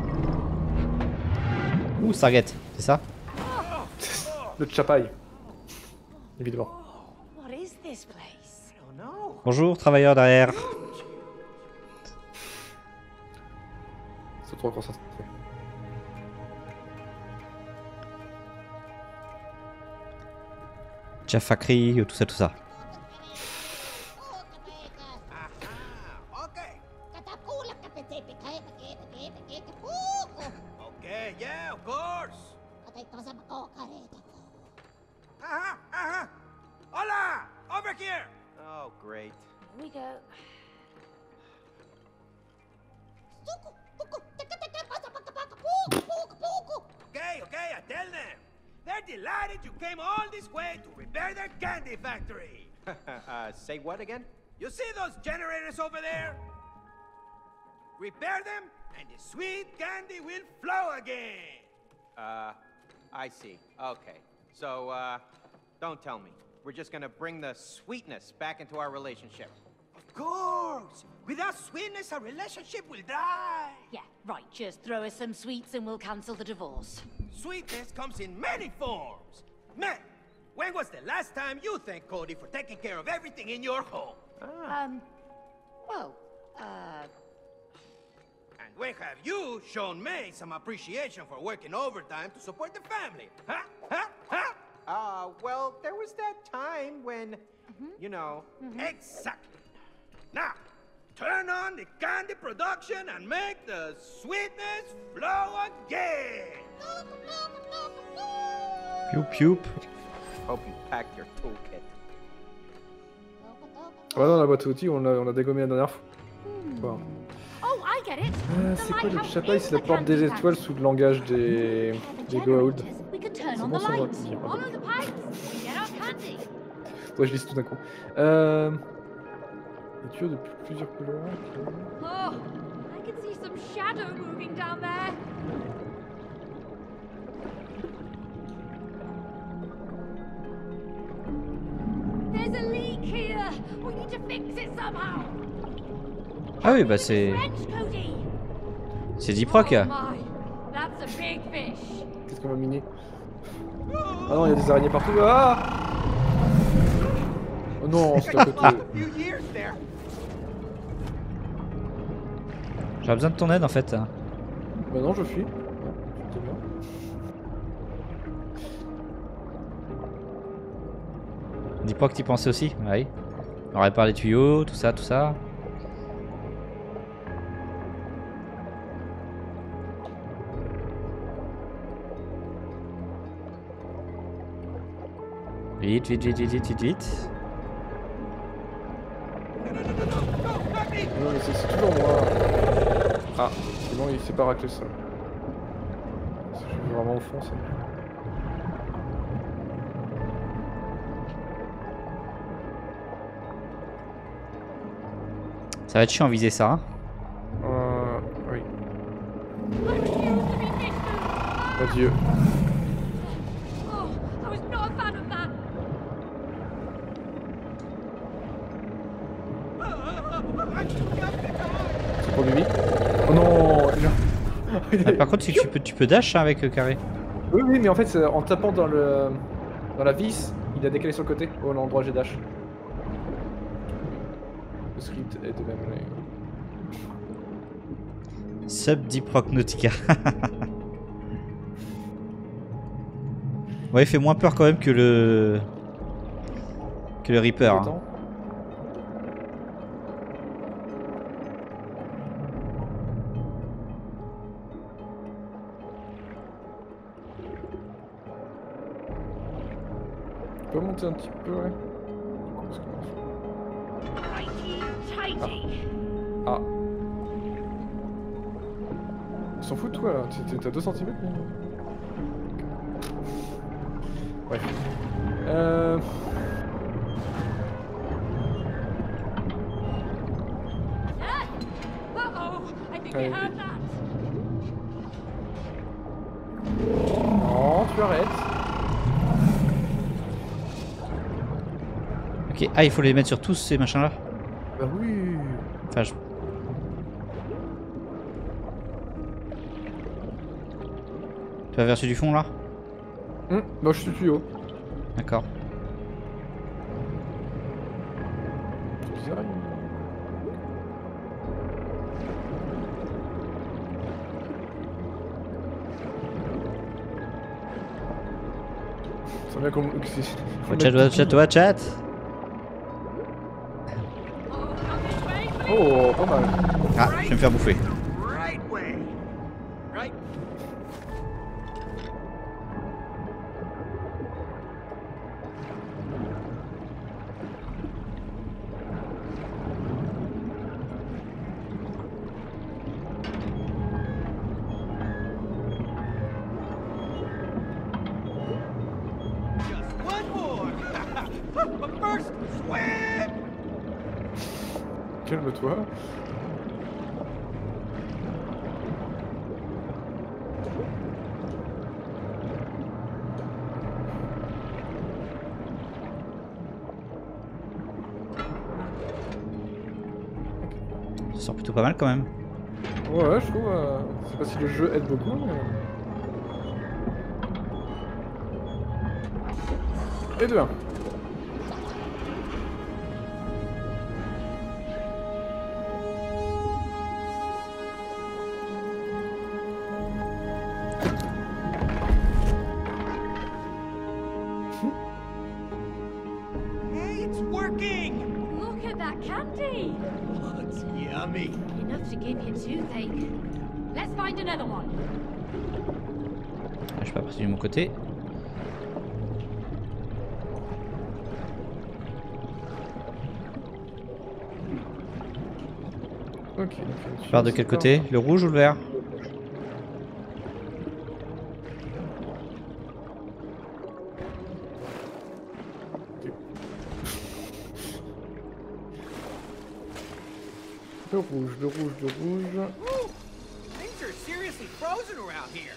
E: Ouh, Stargate, c'est ça?
A: Le chapaille. Évidemment.
C: What is this place?
D: I don't know.
E: Bonjour, travailleur derrière.
A: C'est trop concentré.
E: Jafakri, tout ça, tout ça.
D: Ah, okay.
B: Okay, yeah, of course. Uh-huh, uh-huh. Hola! Over here!
D: Oh, great.
C: Here we go.
B: Okay, okay, I tell them. They're delighted you came all this way to repair their candy factory.
D: uh, say what again?
B: You see those generators over there? Repair them, and the sweet candy will flow again.
D: Uh, I see. Okay. So, uh, don't tell me. we're just gonna bring the sweetness back into our relationship.
F: Of course! Without sweetness, our relationship will die!
C: Yeah, right. Just throw us some sweets and we'll cancel the divorce.
B: Sweetness comes in many forms. Man, when was the last time you thanked Cody for taking care of everything in your home?
C: Um, well, uh...
B: And when have you shown May some appreciation for working overtime to support the family? Huh? Huh? Huh?
D: Uh, well, there was that time when,
C: Mm-hmm.
D: you know...
B: Exactly. Now, turn on the candy production and make the sweetness flow again.
E: Youp youp.
D: Hope you packed your toolkit.
A: Ouais, non, la boîte à outils, on l'a on l'a dégommé la dernière fois. Quoi.
C: Oh, I get it.
A: Ah,
C: The
A: c'est quoi le
C: lighthouse
A: chapelle?
C: is
A: C'est la
C: the
A: porte des
C: candy
A: étoiles
C: factory.
A: sous le langage des, des Goa'uld.
C: Generators, we could turn
A: C'est
C: on
A: bon,
C: the
A: ça va
C: lights,
A: venir.
C: follow the pipes, get our candy.
A: Ouais, je lis tout d'un coup. Euh... Des tuyaux de plusieurs couleurs. ok.
C: Oh, I can see some shadow moving down there. There's a leak here. We need to fix it somehow.
E: Ah oui, bah c'est.
C: French, Cody.
E: C'est Diproc.
C: Oh my, that's a big fish.
A: Qu'est-ce qu'on va miner? Ah non, il y a des araignées partout. Ah! Oh non, c'est à côté.
D: A few years there.
E: J'aurais besoin de ton aide en fait.
A: Bah non, je fuis. Non, c'est bien.
E: Diproc, t'y pensais aussi? Oui. On répare les tuyaux, tout ça, tout ça. Vite, vite, vite, vite, vite, vite, vite.
A: Non, mais c'est c'est toujours moi. Ah, c'est bon, il s'est pas raclé ça. Je suis vraiment au fond, ça.
E: Ça va être chiant à viser ça. Hein.
A: Euh... Oui.
C: I refuse to be fished food.
A: Adieu.
C: Oh, I was not a fan of that.
A: C'est pour Bibi. Oh non, il a-
E: Ah, par contre, si tu peux, tu peux dash hein, avec le carré.
A: Oui, oui, mais en fait, c'est en tapant dans le dans la vis, il a décalé sur le côté, au l'endroit où j'ai dash. Le script est de même. mais-
E: Sub Diproc Nautica. Ouais, il fait moins peur quand même que le. que le Reaper. Hein.
A: Attends. Tu peux monter un petit peu, ouais. Qu'est-ce qu'on va faire?
C: Righty, tighty.
A: Ah. Ils s'en foutent, toi, là. T'es- T'es à deux centimètres, mais... Bref. Euh...
C: Ah! Uh-oh, I think we
A: Allez.
C: heard that.
A: Non, tu arrêtes.
E: Ok, ah, il faut les mettre sur tous ces machins là.
A: Bah oui.
E: Enfin, je... Tu vas vers celui du fond là?
A: Hum, bah je suis le tuyau.
E: D'accord.
A: C'est bizarre, il- C'est bien qu'on... que c'est-
E: Watch out, watch out, watch out.
C: Oh, come this way, please.
A: Oh, pas mal.
E: Ah, je vais me faire bouffer.
B: Right way. Right. Just one more. But first, swim.
A: Calme-toi.
E: sort plutôt pas mal quand même.
A: Ouais, ouais, je trouve. Euh, je sais pas si le jeu aide beaucoup, mais. Et deux un.
F: Hey, it's working!
C: Look at that candy!
F: Looks yummy.
C: Enough to give you toothache. Let's find another one.
E: Je suis pas parti de mon côté.
A: Ok.
E: Je pars de quel côté? Le rouge ou le vert?
A: Le rouge, le rouge, le rouge.
F: Ooh, things are seriously frozen around here.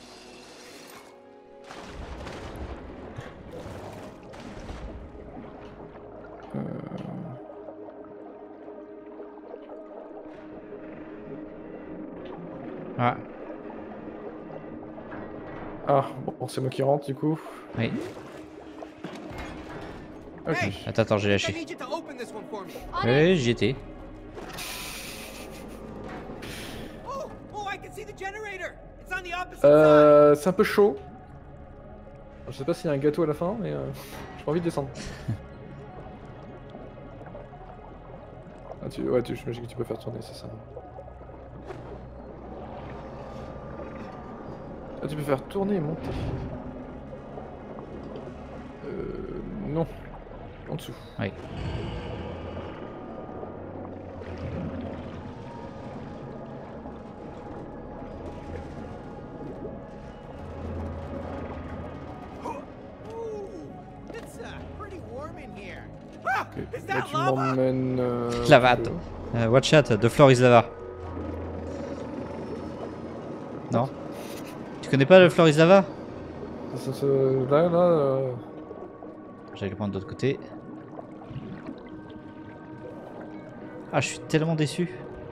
E: Ah,
A: Ah, bon, c'est moi qui rentre du coup.
E: oui.
A: Ok.
F: Hey,
E: Attends, attends, j'ai
F: I
E: lâché.
F: need you to open this one for me.
C: On it.
E: Oui, j'y étais.
F: Oh, oh, I can see the generator. It's on the opposite
A: Euh, c'est un peu chaud. Je sais pas s'il y a un gâteau à la fin, mais euh, j'ai pas envie de descendre. Ah, tu, ouais, tu, j'imagine que tu peux faire tourner, c'est ça. Ah, tu peux faire tourner et monter. Euh, non. En dessous.
E: Oui.
F: side. Ooh, it's uh, pretty warm in here. Ah,
A: Ok.
F: is
A: Là,
F: that
A: tu
F: lava?
A: m'emmènes. Euh,
E: Lava.
A: au feu.
E: Euh, watch out, the floor is lava. Non? Tu connais pas le floor is lava?
A: Ça, ça, là, là. Euh...
E: J'allais le prendre de l'autre côté. Ah, je suis tellement déçu.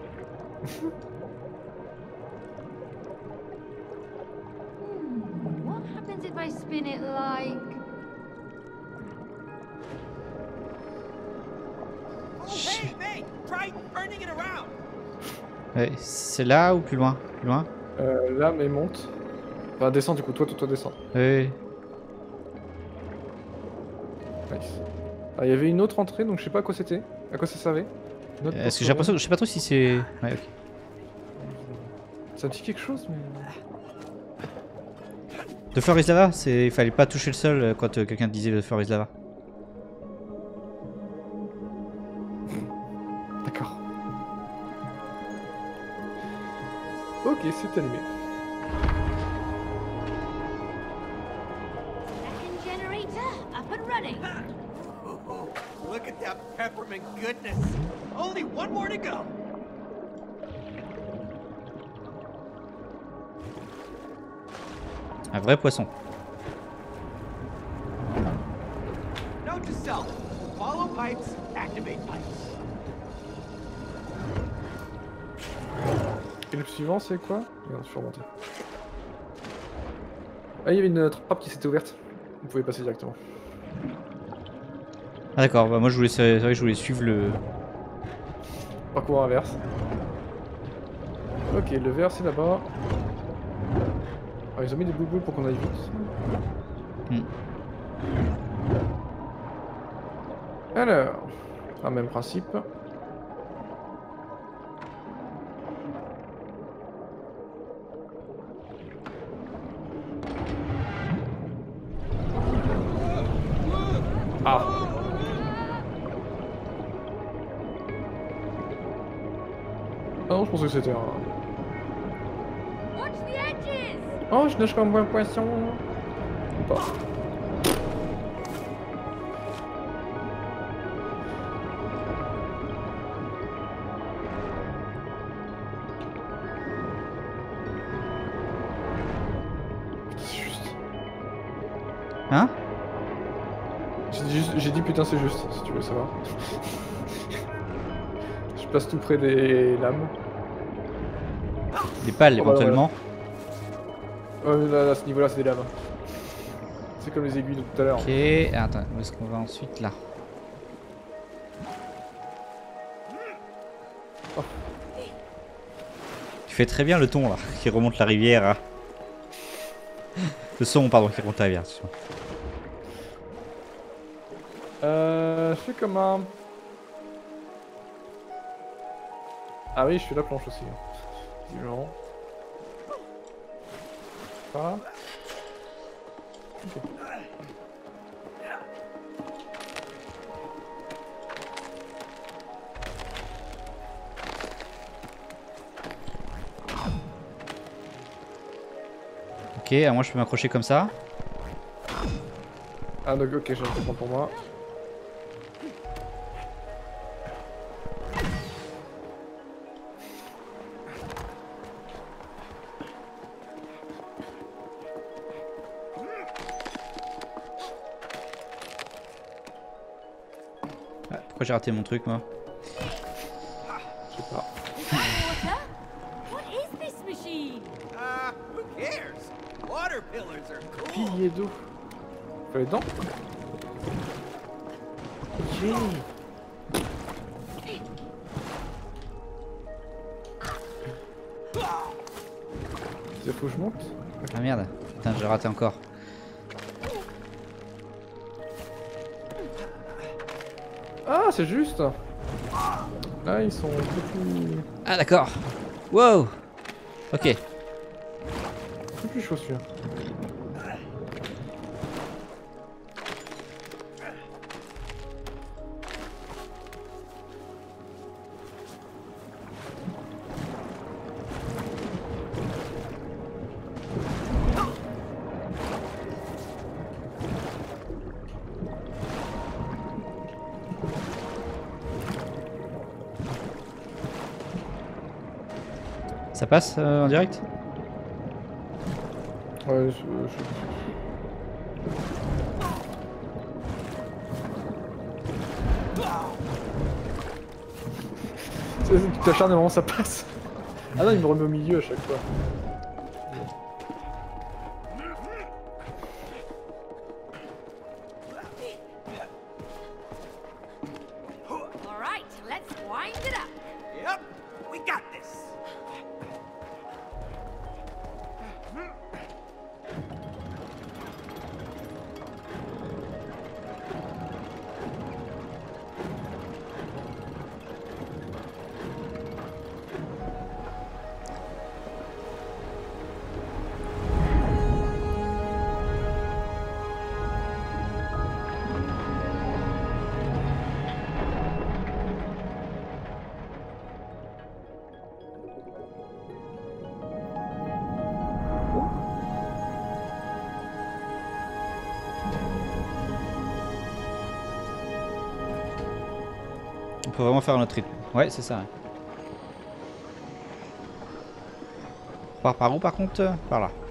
C: What happens if I spin it like...
F: Oh, hey, hey, try turning it around.
E: Ouais, c'est là ou plus loin? Plus loin?
A: Euh, là, mais monte. Enfin, descends du coup, toi, toi, toi, descends.
E: Oui.
A: Nice. Ah, il y avait une autre entrée, donc je sais pas à quoi c'était. À quoi ça servait. Une autre
E: Est-ce que
A: porte
E: j'ai l'impression,
A: ouverte.
E: je sais pas trop si c'est. Ouais, ok.
A: Ça me dit quelque chose, mais.
E: The floor is lava, c'est, il fallait pas toucher le sol euh, quand euh, quelqu'un te disait the floor is lava.
A: D'accord. Ok, c'est allumé.
C: Second generator up and running.
F: Oh, look at that peppermint goodness. Only one more to go.
E: Un vrai poisson.
F: Note to self: follow pipes, activate pipes.
A: Et le suivant, c'est quoi? Regarde, je suis remonté. Ah, il y avait une trappe qui s'était ouverte. Vous pouvez passer directement.
E: Ah d'accord, bah moi je voulais, c'est vrai que je voulais suivre le.
A: Parcours inverse. Ok, le vert c'est là-bas. Ah, ils ont mis des boubous pour qu'on aille vite.
E: Hmm.
A: Alors, ah, même principe. Ah. Ah non, je pensais que c'était un...
C: Watch the edges.
A: Oh, je nage comme un poisson. Pas. C'est juste.
E: Hein?
A: J'ai dit, juste- j'ai dit putain c'est juste, si tu veux savoir. Je place tout près des lames.
E: Des pales
A: Oh, bah,
E: éventuellement.
A: Euh, là, là, à ce niveau-là, c'est des lames. C'est comme les aiguilles de tout à l'heure.
E: Ok, attends, où est-ce qu'on va ensuite là?
A: Oh.
E: Tu fais très bien le ton là, qui remonte la rivière. Hein. Le son, pardon, qui remonte la rivière. Excuse-moi.
A: Euh, je fais comme un... Ah oui, je fais la planche aussi. Hein. Genre... Par là. Ok.
E: Ok, alors moi je peux m'accrocher comme ça.
A: Ah donc ok, j'ai un peu pour moi.
E: Ah, pourquoi j'ai raté mon truc moi?
A: Je sais pas.
C: Water? What is this machine?
F: Uh, who cares? Water pillars are cool.
A: Pilier d'eau. Fallait dedans. Ok. Il faut que je monte.
E: Ah merde, putain j'ai raté encore.
A: Ah c'est juste. Là ils sont un peu plus...
E: Ah d'accord. Wow. Ok.
A: un peu plus chaud celui-là.
E: Ça passe euh, en direct?
A: Ouais, je... je... C'est tout acharnement, ça passe. Ah non, il me remet au milieu à chaque fois.
C: All right, let's wind it up.
F: Yep, we got this.
E: On peut vraiment faire un autre rythme. Ouais, c'est ça. Ouais. On part par où par contre? Par là.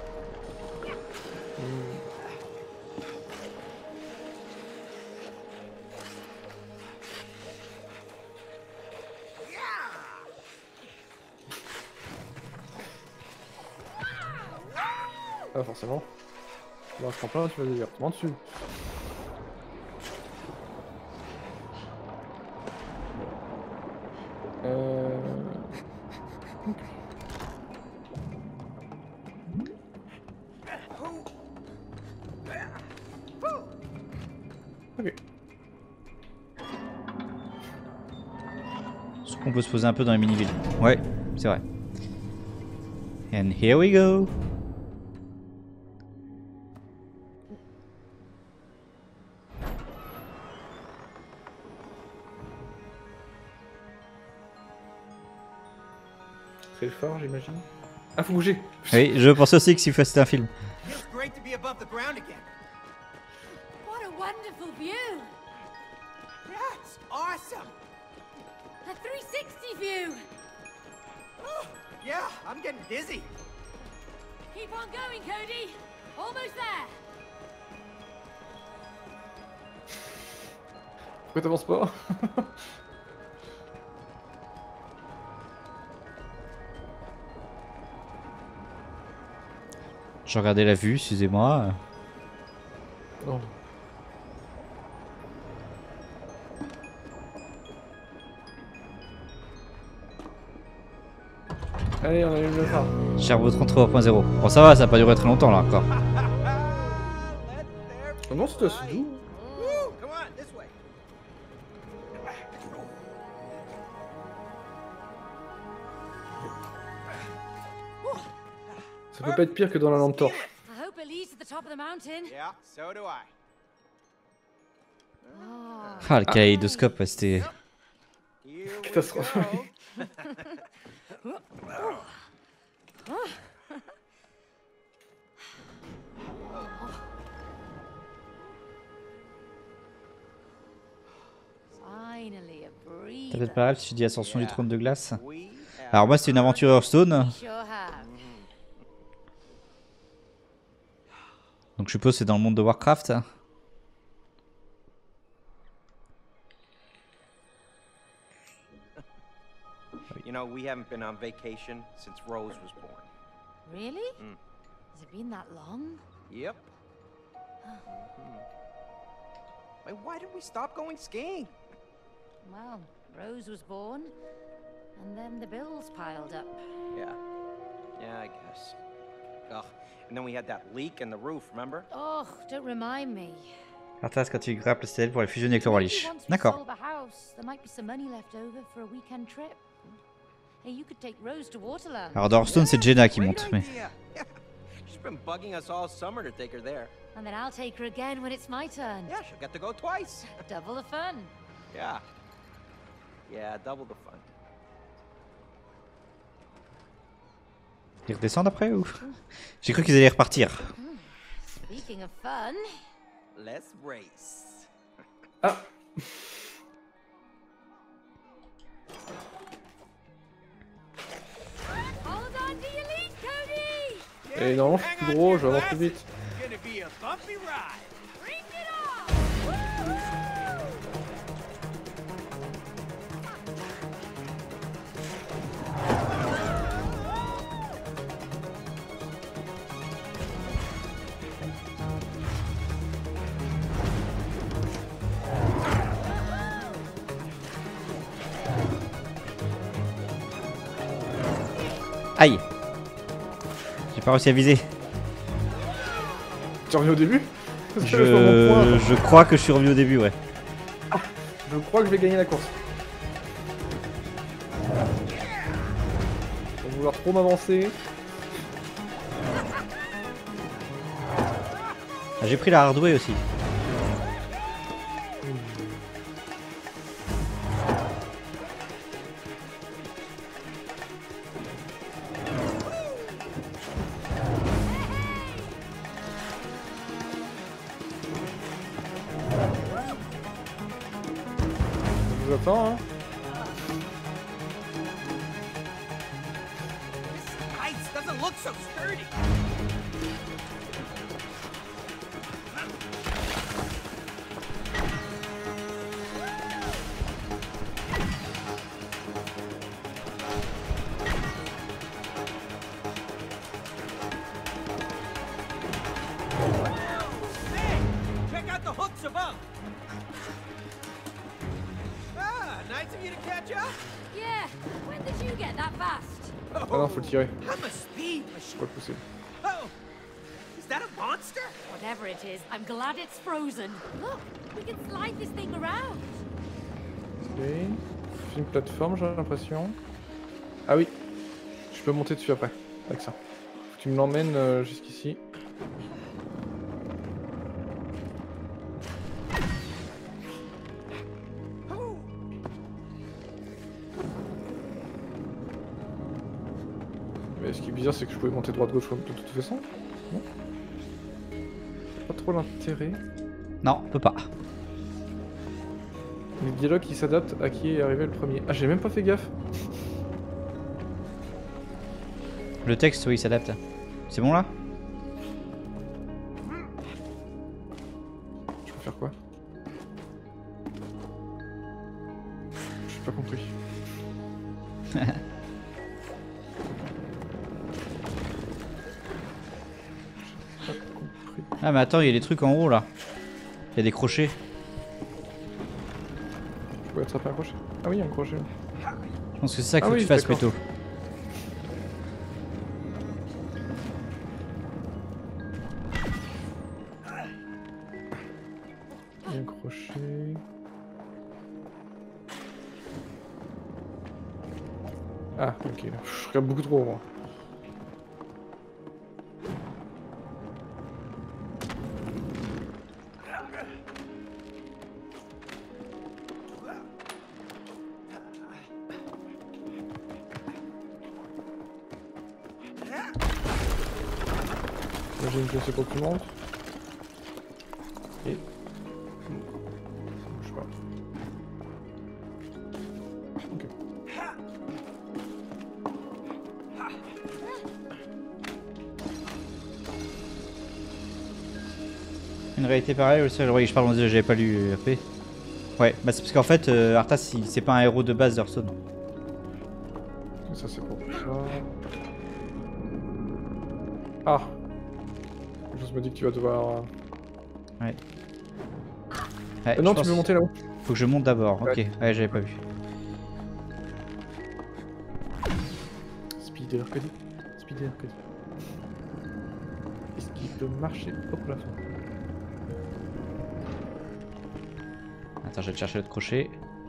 A: Ah forcément. Dans un tremplin, tu vas directement dessus. Euh... Ok.
E: Est-ce qu'on peut se poser un peu dans les mini-villes? Ouais, c'est vrai. And here we go.
A: C'est le fort, j'imagine. Ah, faut bouger.
E: Oui, je pensais aussi que si c'était un film.
F: Feels great to be above the ground again.
C: What a wonderful view!
F: That's awesome.
C: A three sixty view!
F: Oh, yeah, I'm getting dizzy.
C: Keep on going, Cody! Almost there!
A: Pourquoi t'avances pas?
E: Je regardais la vue, excusez-moi.
A: Non. Allez, on allume le phare.
E: Cherbourg trente-trois point zéro. Bon, ça va, ça va pas durer très longtemps là encore.
A: Oh non, c'était assez doux.
B: Woo, come on, this way.
A: Ça peut pas être pire que dans la lampe torche.
C: I hope it leads to the top of the mountain.
B: Yeah, so do I.
C: Oh.
E: Ah, le kaléidoscope, ouais, c'était.
B: Here we
A: Catastrophe.
B: go.
C: Finally, a
E: T'as
C: breather.
E: peut-être pas rêve si tu dis Ascension du trône de glace.
B: We have
E: Alors, moi, c'était une aventure Hearthstone.
C: Sure have.
E: Donc, je suppose que c'est dans le monde de Warcraft. Ça.
D: You know, we haven't been on vacation since Rose was born.
C: Really?
D: Mm.
C: Has it been that long?
D: Yep. Wait, why did we stop going skiing?
C: Well, Rose was born, and then the bills piled up.
D: Yeah. Yeah, I guess. Ugh. And then we had that leak in the roof, remember?
C: Oh, don't remind me.
E: Arthas, quand tu grappes le stèle pour aller fusionner avec le roi
C: Maybe
E: Lich.
C: once we
E: D'accord.
C: sold the house, there might be some money left over for a weekend trip. Hey, you could take Rose to Waterland.
E: Alors, dans Hearthstone, c'est Jenna qui
D: Great
E: monte. Mais...
D: idea. Yeah. She's been bugging us all summer to take her there.
C: And then I'll take her again when it's my turn.
D: Yeah, she'll get to go twice.
C: Double the fun.
D: Yeah. Yeah, double the fun.
E: Ils redescendent après ou? J'ai cru qu'ils allaient repartir.
C: Speaking of fun,
D: Let's race.
A: Ah.
C: hold on to your lead, Cody!
A: Et normalement, je suis plus gros, je vais avoir plus vite.
B: Gonna be a bumpy ride.
C: Bring it on!
E: Aïe! J'ai pas réussi à viser.
A: Tu reviens au début? Parce que je vois mon point.
E: Je... je crois que je suis revenu au début, ouais.
A: Je crois que je vais gagner la course. Sans vouloir trop m'avancer.
E: Ah, j'ai pris la hardway aussi.
A: Je vous attends, hein.
B: Heights doesn't look so sturdy. Hey, check out the hooks above. Ah, nice of you to catch up.
C: Yeah, when did you get that fast?
A: Ah non, faut le tirer.
B: I'm a speed machine.
A: Faut le pousser.
B: Oh, is that a monster?
C: Whatever it is, I'm glad it's frozen. Look, we can slide this thing around.
A: Ok. C'est une plateforme, j'ai l'impression. Ah oui. Je peux monter dessus après. Avec ça. Faut que tu me l'emmènes euh, jusqu'ici. Mais ce qui est bizarre, c'est que je pouvais monter droite-gauche de toute façon. Non. Pas trop l'intérêt.
E: Non, on peut pas.
A: Les dialogues qui s'adaptent à qui est arrivé le premier. Ah, j'ai même pas fait gaffe.
E: Le texte, oui, il s'adapte. C'est bon là?
A: Je peux faire quoi? J'ai pas compris.
E: Ah mais attends, il y a des trucs en haut là. Il y a des crochets.
A: Je peux attraper un crochet. Ah oui, un crochet.
E: Je pense que c'est ça qu'il
A: Ah
E: faut
A: oui,
E: que tu fasses
A: d'accord.
E: plutôt.
A: Il y a un crochet. Ah, ok. Je regarde beaucoup trop, moi. Là, j'ai une pièce pour que tu montes. Et... Ça bouge pas. Ok.
E: Une réalité pareille, aussi, oui, je parle, j'avais pas lu R P. Ouais, bah c'est parce qu'en fait, euh, Arthas, il- c'est pas un héros de base d'Hearthstone.
A: Ça, c'est pour ça. Ah! Je me dis que tu vas devoir...
E: Ouais. Ouais,
A: Euh, non,
E: je
A: tu
E: pense-
A: peux monter là-haut.
E: Faut que je monte d'abord, ok.
A: Ouais.
E: Ouais, j'avais pas vu.
A: Speeder, que dit Speeder, que dit Est-ce qu'il peut marcher au plafond?
E: Attends, je vais te chercher l'autre crochet.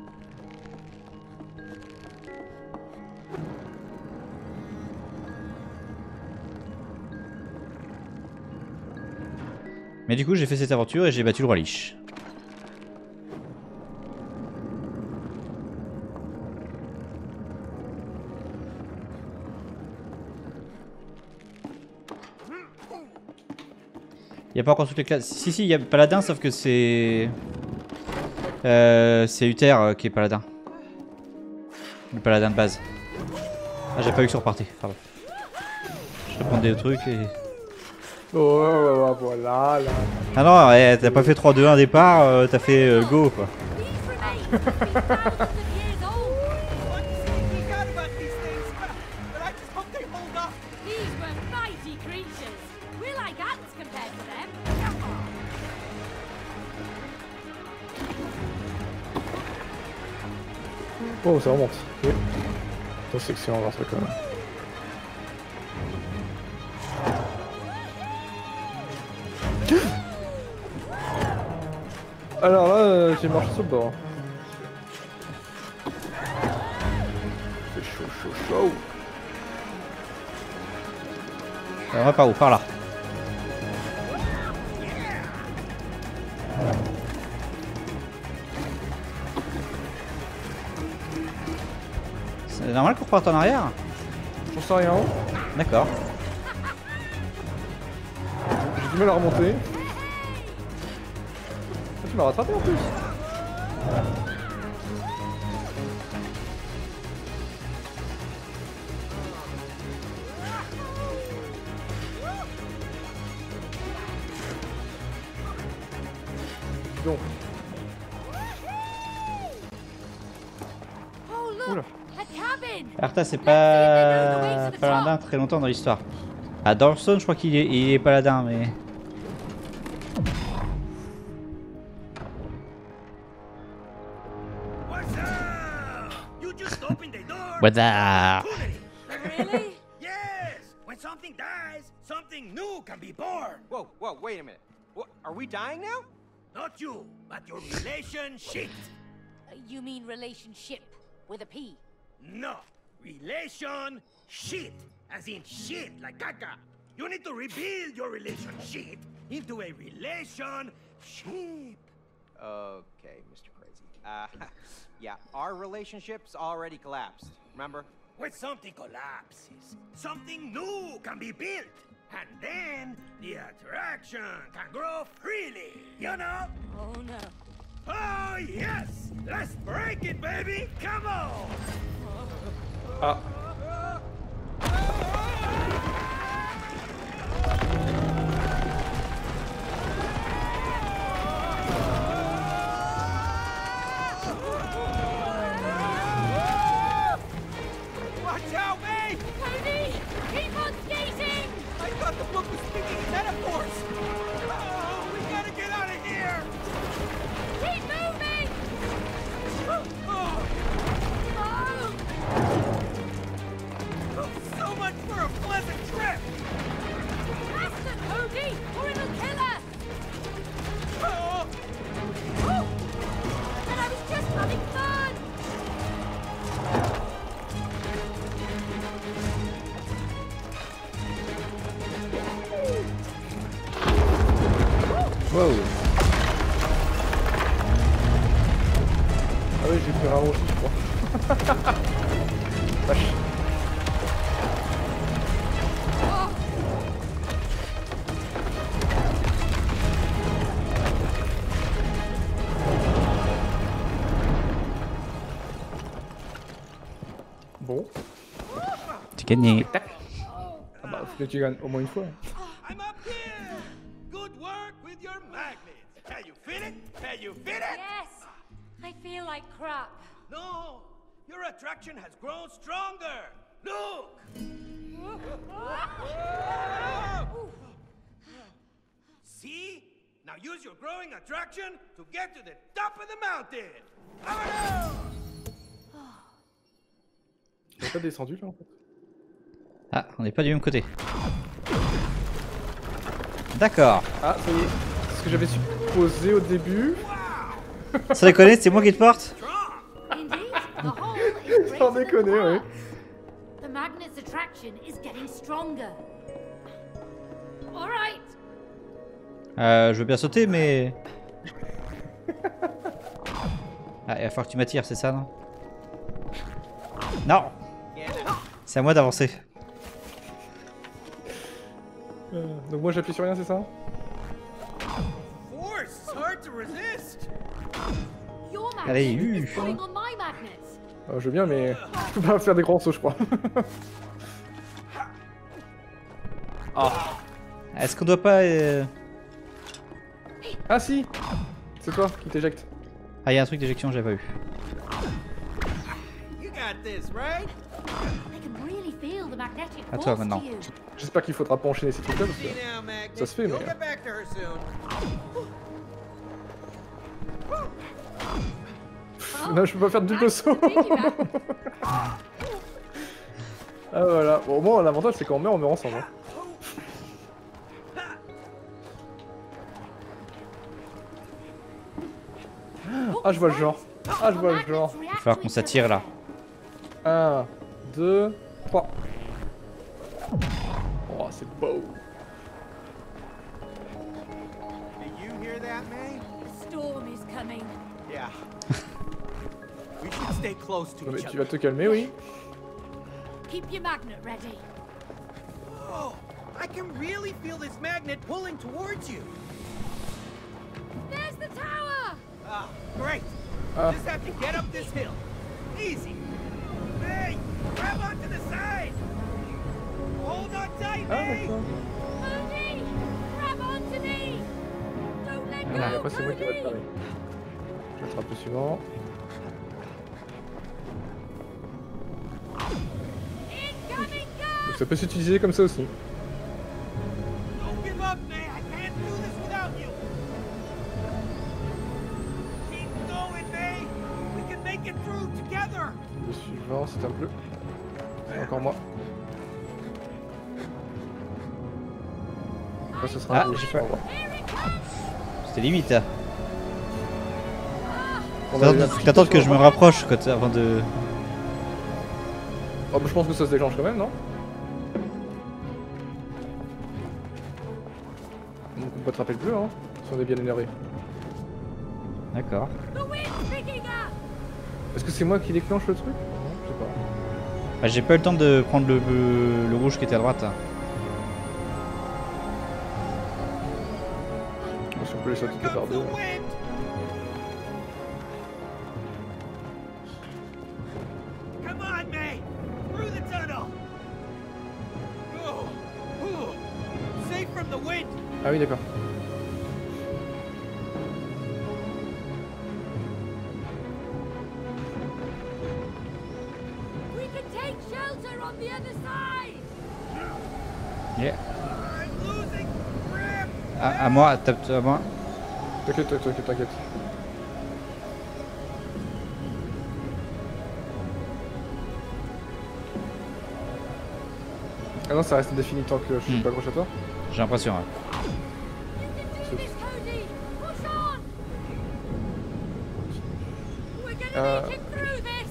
E: Mais du coup, j'ai fait cette aventure et j'ai battu le roi Lich. Il n'y a pas encore toutes les classes. Si, si, il y a Paladin, sauf que c'est. Euh, c'est Uther euh, qui est Paladin. Le Paladin de base. Ah, j'ai pas eu que sur partie, pardon. Je vais prendre des trucs et.
A: Oh, oh, oh, voilà, là.
E: Ah non, ouais, t'as pas fait trois deux un départ, euh, t'as fait euh, go quoi.
C: These remains must be thousands of years old.
F: We got about these things, but I just hope they hold up.
C: These were mighty creatures. We're like ants compared to them.
A: Oh, ça remonte. Oui. Ça, c'est excellent, voir ça quand même. Alors là, euh, j'ai marché sur le bord. C'est chaud, chaud, chaud.
E: Alors, on va par où? Par là. C'est normal qu'on reparte en arrière?
A: J'en sais rien.
E: D'accord.
A: J'ai du mal à remonter. Ah, tu m'as rattrapé en plus. Donc,
C: Oh look,
A: oula.
C: a cabin.
E: Arthas, c'est pas Paladin très longtemps dans l'histoire. À Hearthstone, je crois qu'il est, il est Paladin, mais.
B: What's up? You just opened the door.
E: What's up?
C: Really?
B: Yes. When something dies, something new can be born.
D: Whoa, whoa, wait a minute. What, are we dying now?
B: Not you, but your relationship.
C: Uh, you mean relationship with a P?
B: No, relation shit, as in shit, like caca. You need to rebuild your relationship into a relation ship.
D: Okay, Mister Crazy. Uh, yeah, our relationship's already collapsed, remember?
B: When something collapses, something new can be built. And then the attraction can grow freely, you know?
C: Oh no.
B: Oh, yes! Let's break it, baby! Come on!
A: Ah.
F: Watch out, May!
C: Cody, keep on skating.
F: I thought the book was speaking in metaphors.
A: Wow. Ah oui, j'ai pris un rouge, je crois. Vache. Bon.
E: Tu gagné.
A: Ah bah, faut que tu gagnes au moins une fois.
B: I'm up here! Good work with your magnets! Can you feel it? Can you feel it?
C: Yes! I feel like crap.
B: No! Your attraction has grown stronger! Look! See? Now use your growing attraction to get to the top of the mountain! Vámonos!
A: T'as pas descendu là en fait?
E: Ah, on n'est pas du même côté. D'accord.
A: Ah, ça y est. C'est ce que j'avais supposé au début.
E: Sans déconner, c'est moi qui te porte?
C: Indeed, the hole is
A: Sans
C: greater than
A: déconner, ouais.
C: glass. The magnet's attraction is getting stronger. All right.
E: Euh, je veux bien sauter, mais... Ah, il va falloir que tu m'attires, c'est ça, non? Non! C'est à moi d'avancer.
A: Euh, donc moi j'appuie sur rien, c'est ça?
F: Force, it's hard to resist.
C: Your
E: Allez,
C: magnet
E: uh.
C: is pulling on my magnets.
A: Euh, je veux bien, mais je peux pas faire des grands sauts, je crois.
E: Est-ce qu'on doit pas... euh,
A: Ah si! C'est toi qui t'éjecte.
E: Ah, il y a un truc d'éjection, j'avais pas vu.
F: You got this, right?
C: I can really feel the magnetic
E: À toi
C: force
E: maintenant.
C: to you.
A: J'espère qu'il faudra pas enchaîner ces trucs-là parce que...
F: See now, Magnet.
A: Ça se fait,
F: You'll
A: mais-
F: get back to her soon.
A: Non, je peux pas faire de double saut.
C: Piggyback.
A: Ah voilà. Bon, au moins l'avantage c'est qu'on meurt, on meurt ensemble. Hein. Ah, je vois le genre. Ah, je vois le genre.
E: Il va falloir qu'on s'attire là.
A: un, deux, trois. Oh, c'est beau.
F: Did you hear that, May?
C: The storm is coming.
F: Yeah. We should stay close to
A: Non, mais
F: each
A: tu vas
F: other.
A: te calmer, oui.
C: Keep your magnet ready.
F: Oh, I can really feel this magnet pulling towards you.
C: There's the tower!
F: Ah, great.
A: Ah.
F: Just have to get up this hill. Easy.
B: Hey! Grab onto the side! Hold on tight,
A: Ah,
B: May!
A: d'accord.
C: Cody! Grab onto me! Don't let
A: Voilà,
C: go,
A: après c'est moi qui vais te
C: Cody!
A: parler. Je vais attraper le suivant.
C: Incoming gun!
A: Donc ça peut s'utiliser comme ça aussi.
B: Don't give up, May! I can't do this without you! Keep going, May! We can make it through together!
A: Le suivant, c'est un bleu. C'est encore moi. Là, ce sera
E: Ah,
A: un rouge.
E: j'ai pas-
A: Au revoir.
C: Here it comes!
E: C'était limite. hein.
A: On va aller
E: T'attends
A: là-
E: t'attends que je me rapproche quand, avant de...
A: Oh, bah, je pense que ça se déclenche quand même, non? Donc on peut attraper le bleu, hein, si on est bien énervé.
E: D'accord.
C: The wind's picking up!
A: Est-ce que c'est moi qui déclenche le truc? Je sais pas.
E: Bah, j'ai pas eu le temps de prendre le, le, le rouge qui était à droite. hein.
A: Bon, si on peut les sauter
F: Here
A: deux par
F: comes
A: deux.
F: the wind.
B: Come on, May! Through the tunnel!
F: Oh, oh. Safe from the wind.
A: Ah oui, d'accord.
C: We can take shelter on the other side!
E: Yeah.
B: I'm losing grip!
E: À, à moi, tape à moi.
A: T'inquiète, t'inquiète, t'inquiète. Ah non, ça reste indéfini tant que je suis
E: Hmm.
A: pas accroché à toi.
E: J'ai l'impression. ouais.
C: You can do this, Cody! Push on! We're gonna
A: Euh.
C: make it through this!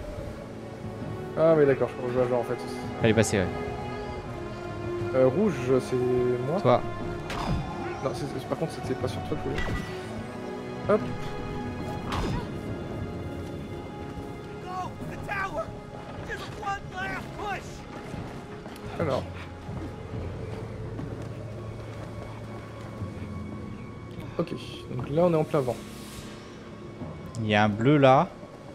A: Ah oui, d'accord, je vois le genre en fait.
E: Allez, passer, ouais.
A: Euh, rouge, c'est moi.
E: Toi.
A: Non, c'est- par contre, c'était pas sur toi que je voulais. Hop.
F: Go! The tower! Just one last push!
A: Alors. Ok, donc là on est en plein vent.
E: Il y a un bleu là.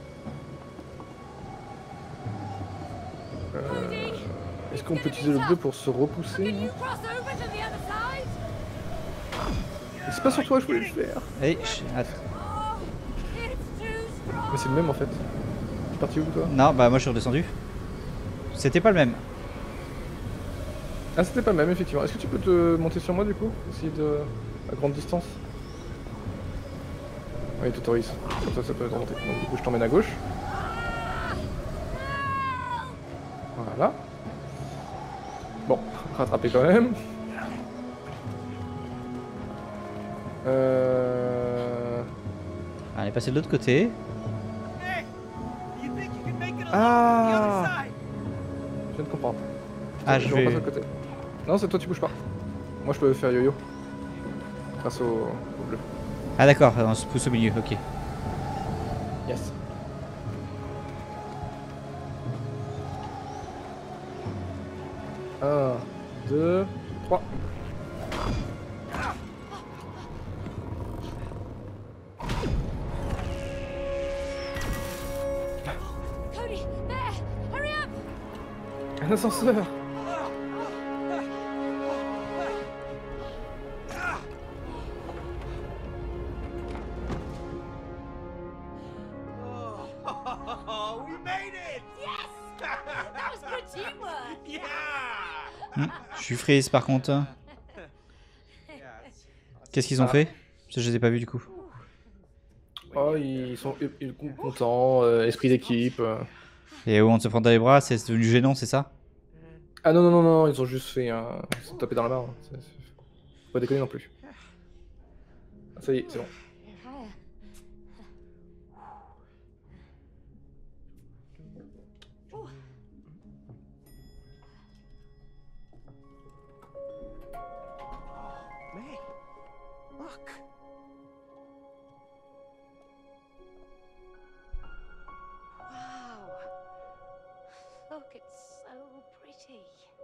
A: Euh, Est-ce qu'on peut utiliser le bleu pour se repousser?
C: Can you cross over to the other side?
A: C'est pas sur toi que je voulais le faire.
E: Allez, je- attends.
C: Oh, it's too strong.
A: Mais c'est le même en fait. T'es parti où toi?
E: Non, bah moi je suis redescendu. C'était pas le même.
A: Ah c'était pas le même effectivement. Est-ce que tu peux te monter sur moi du coup? Essayer de... à grande distance. Oui, t'autorises. Comme ça, ça peut remonter. Donc du coup, je t'emmène à gauche. Voilà. Bon, rattrapé quand même. Euh...
E: Ah, on est passé de l'autre côté.
F: Hey! Do you think you can make it along
A: Ah.
F: the other side?
A: Je viens de comprendre.
E: Ah, je
A: repasse
E: vais...
A: de côté. Non, c'est toi, tu bouges pas. Moi, je peux faire yo-yo. Grâce au, au bleu.
E: Ah d'accord, on se pousse au milieu, ok.
A: Yes. Un, deux, trois.
C: Cody, there! Hurry up!
A: Un ascenseur.
F: Oh, we made it!
C: Yes! That was good teamwork!
F: Yeah!
E: Hmm, je suis freeze par contre. Qu'est-ce qu'ils ont fait? Parce que je les ai pas vus du coup.
A: Oh, ils sont ils sont contents, euh, esprit d'équipe. euh.
E: Et où on se prend dans les bras, c'est devenu gênant, c'est ça?
A: Ah non, non, non, non, ils ont juste fait un... Ils sont tapés dans la barre. hein. C'est- c'est- Faut pas déconner non plus. Ah, ça y est, c'est bon.
F: May, look.
C: Wow. Look, it's so pretty.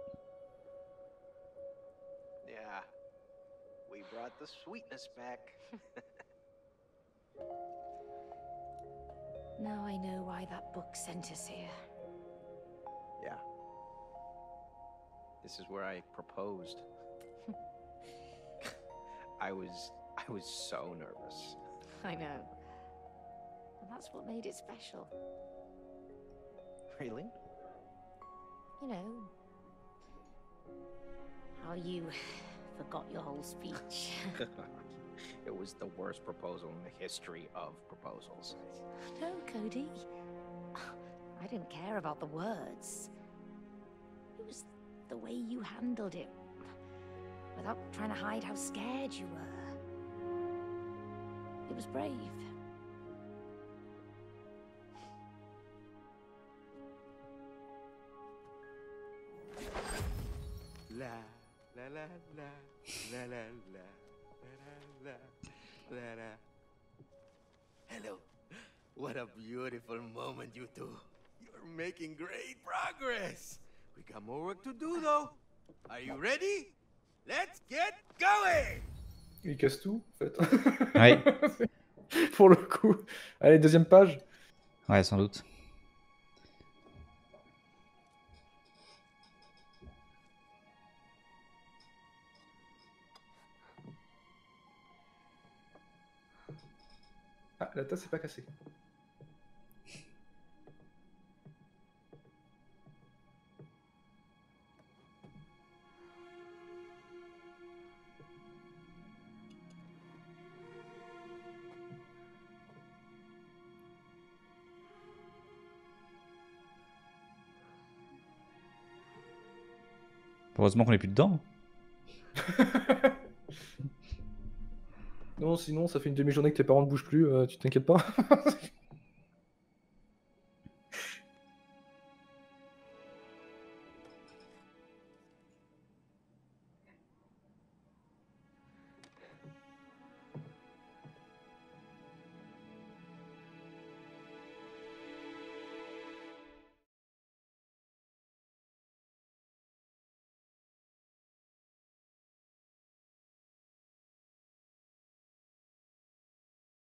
D: Yeah. We brought the sweetness back.
C: Now I know why that book sent us here.
D: Yeah. This is where I proposed. I was I was so nervous.
C: I know. And that's what made it special.
D: Really?
C: You know, how you forgot your whole speech.
D: It was the worst proposal in the history of proposals.
C: No, Cody. I didn't care about the words. It was the way you handled it. Without trying to hide how scared you were. It was brave.
F: La la la la la la la la la la la. Hello. What a beautiful moment, you two. You're making great progress. We got more work to do, though. Are you ready? Let's get going!
A: Ils cassent tout, en fait.
E: Ouais.
A: Pour le coup. Allez, deuxième page.
E: Ouais, sans doute.
A: Ah, la tasse n'est pas cassée.
E: Heureusement qu'on est plus dedans.
A: Non, sinon, ça fait une demi-journée que tes parents ne bougent plus, euh, tu t'inquiètes pas.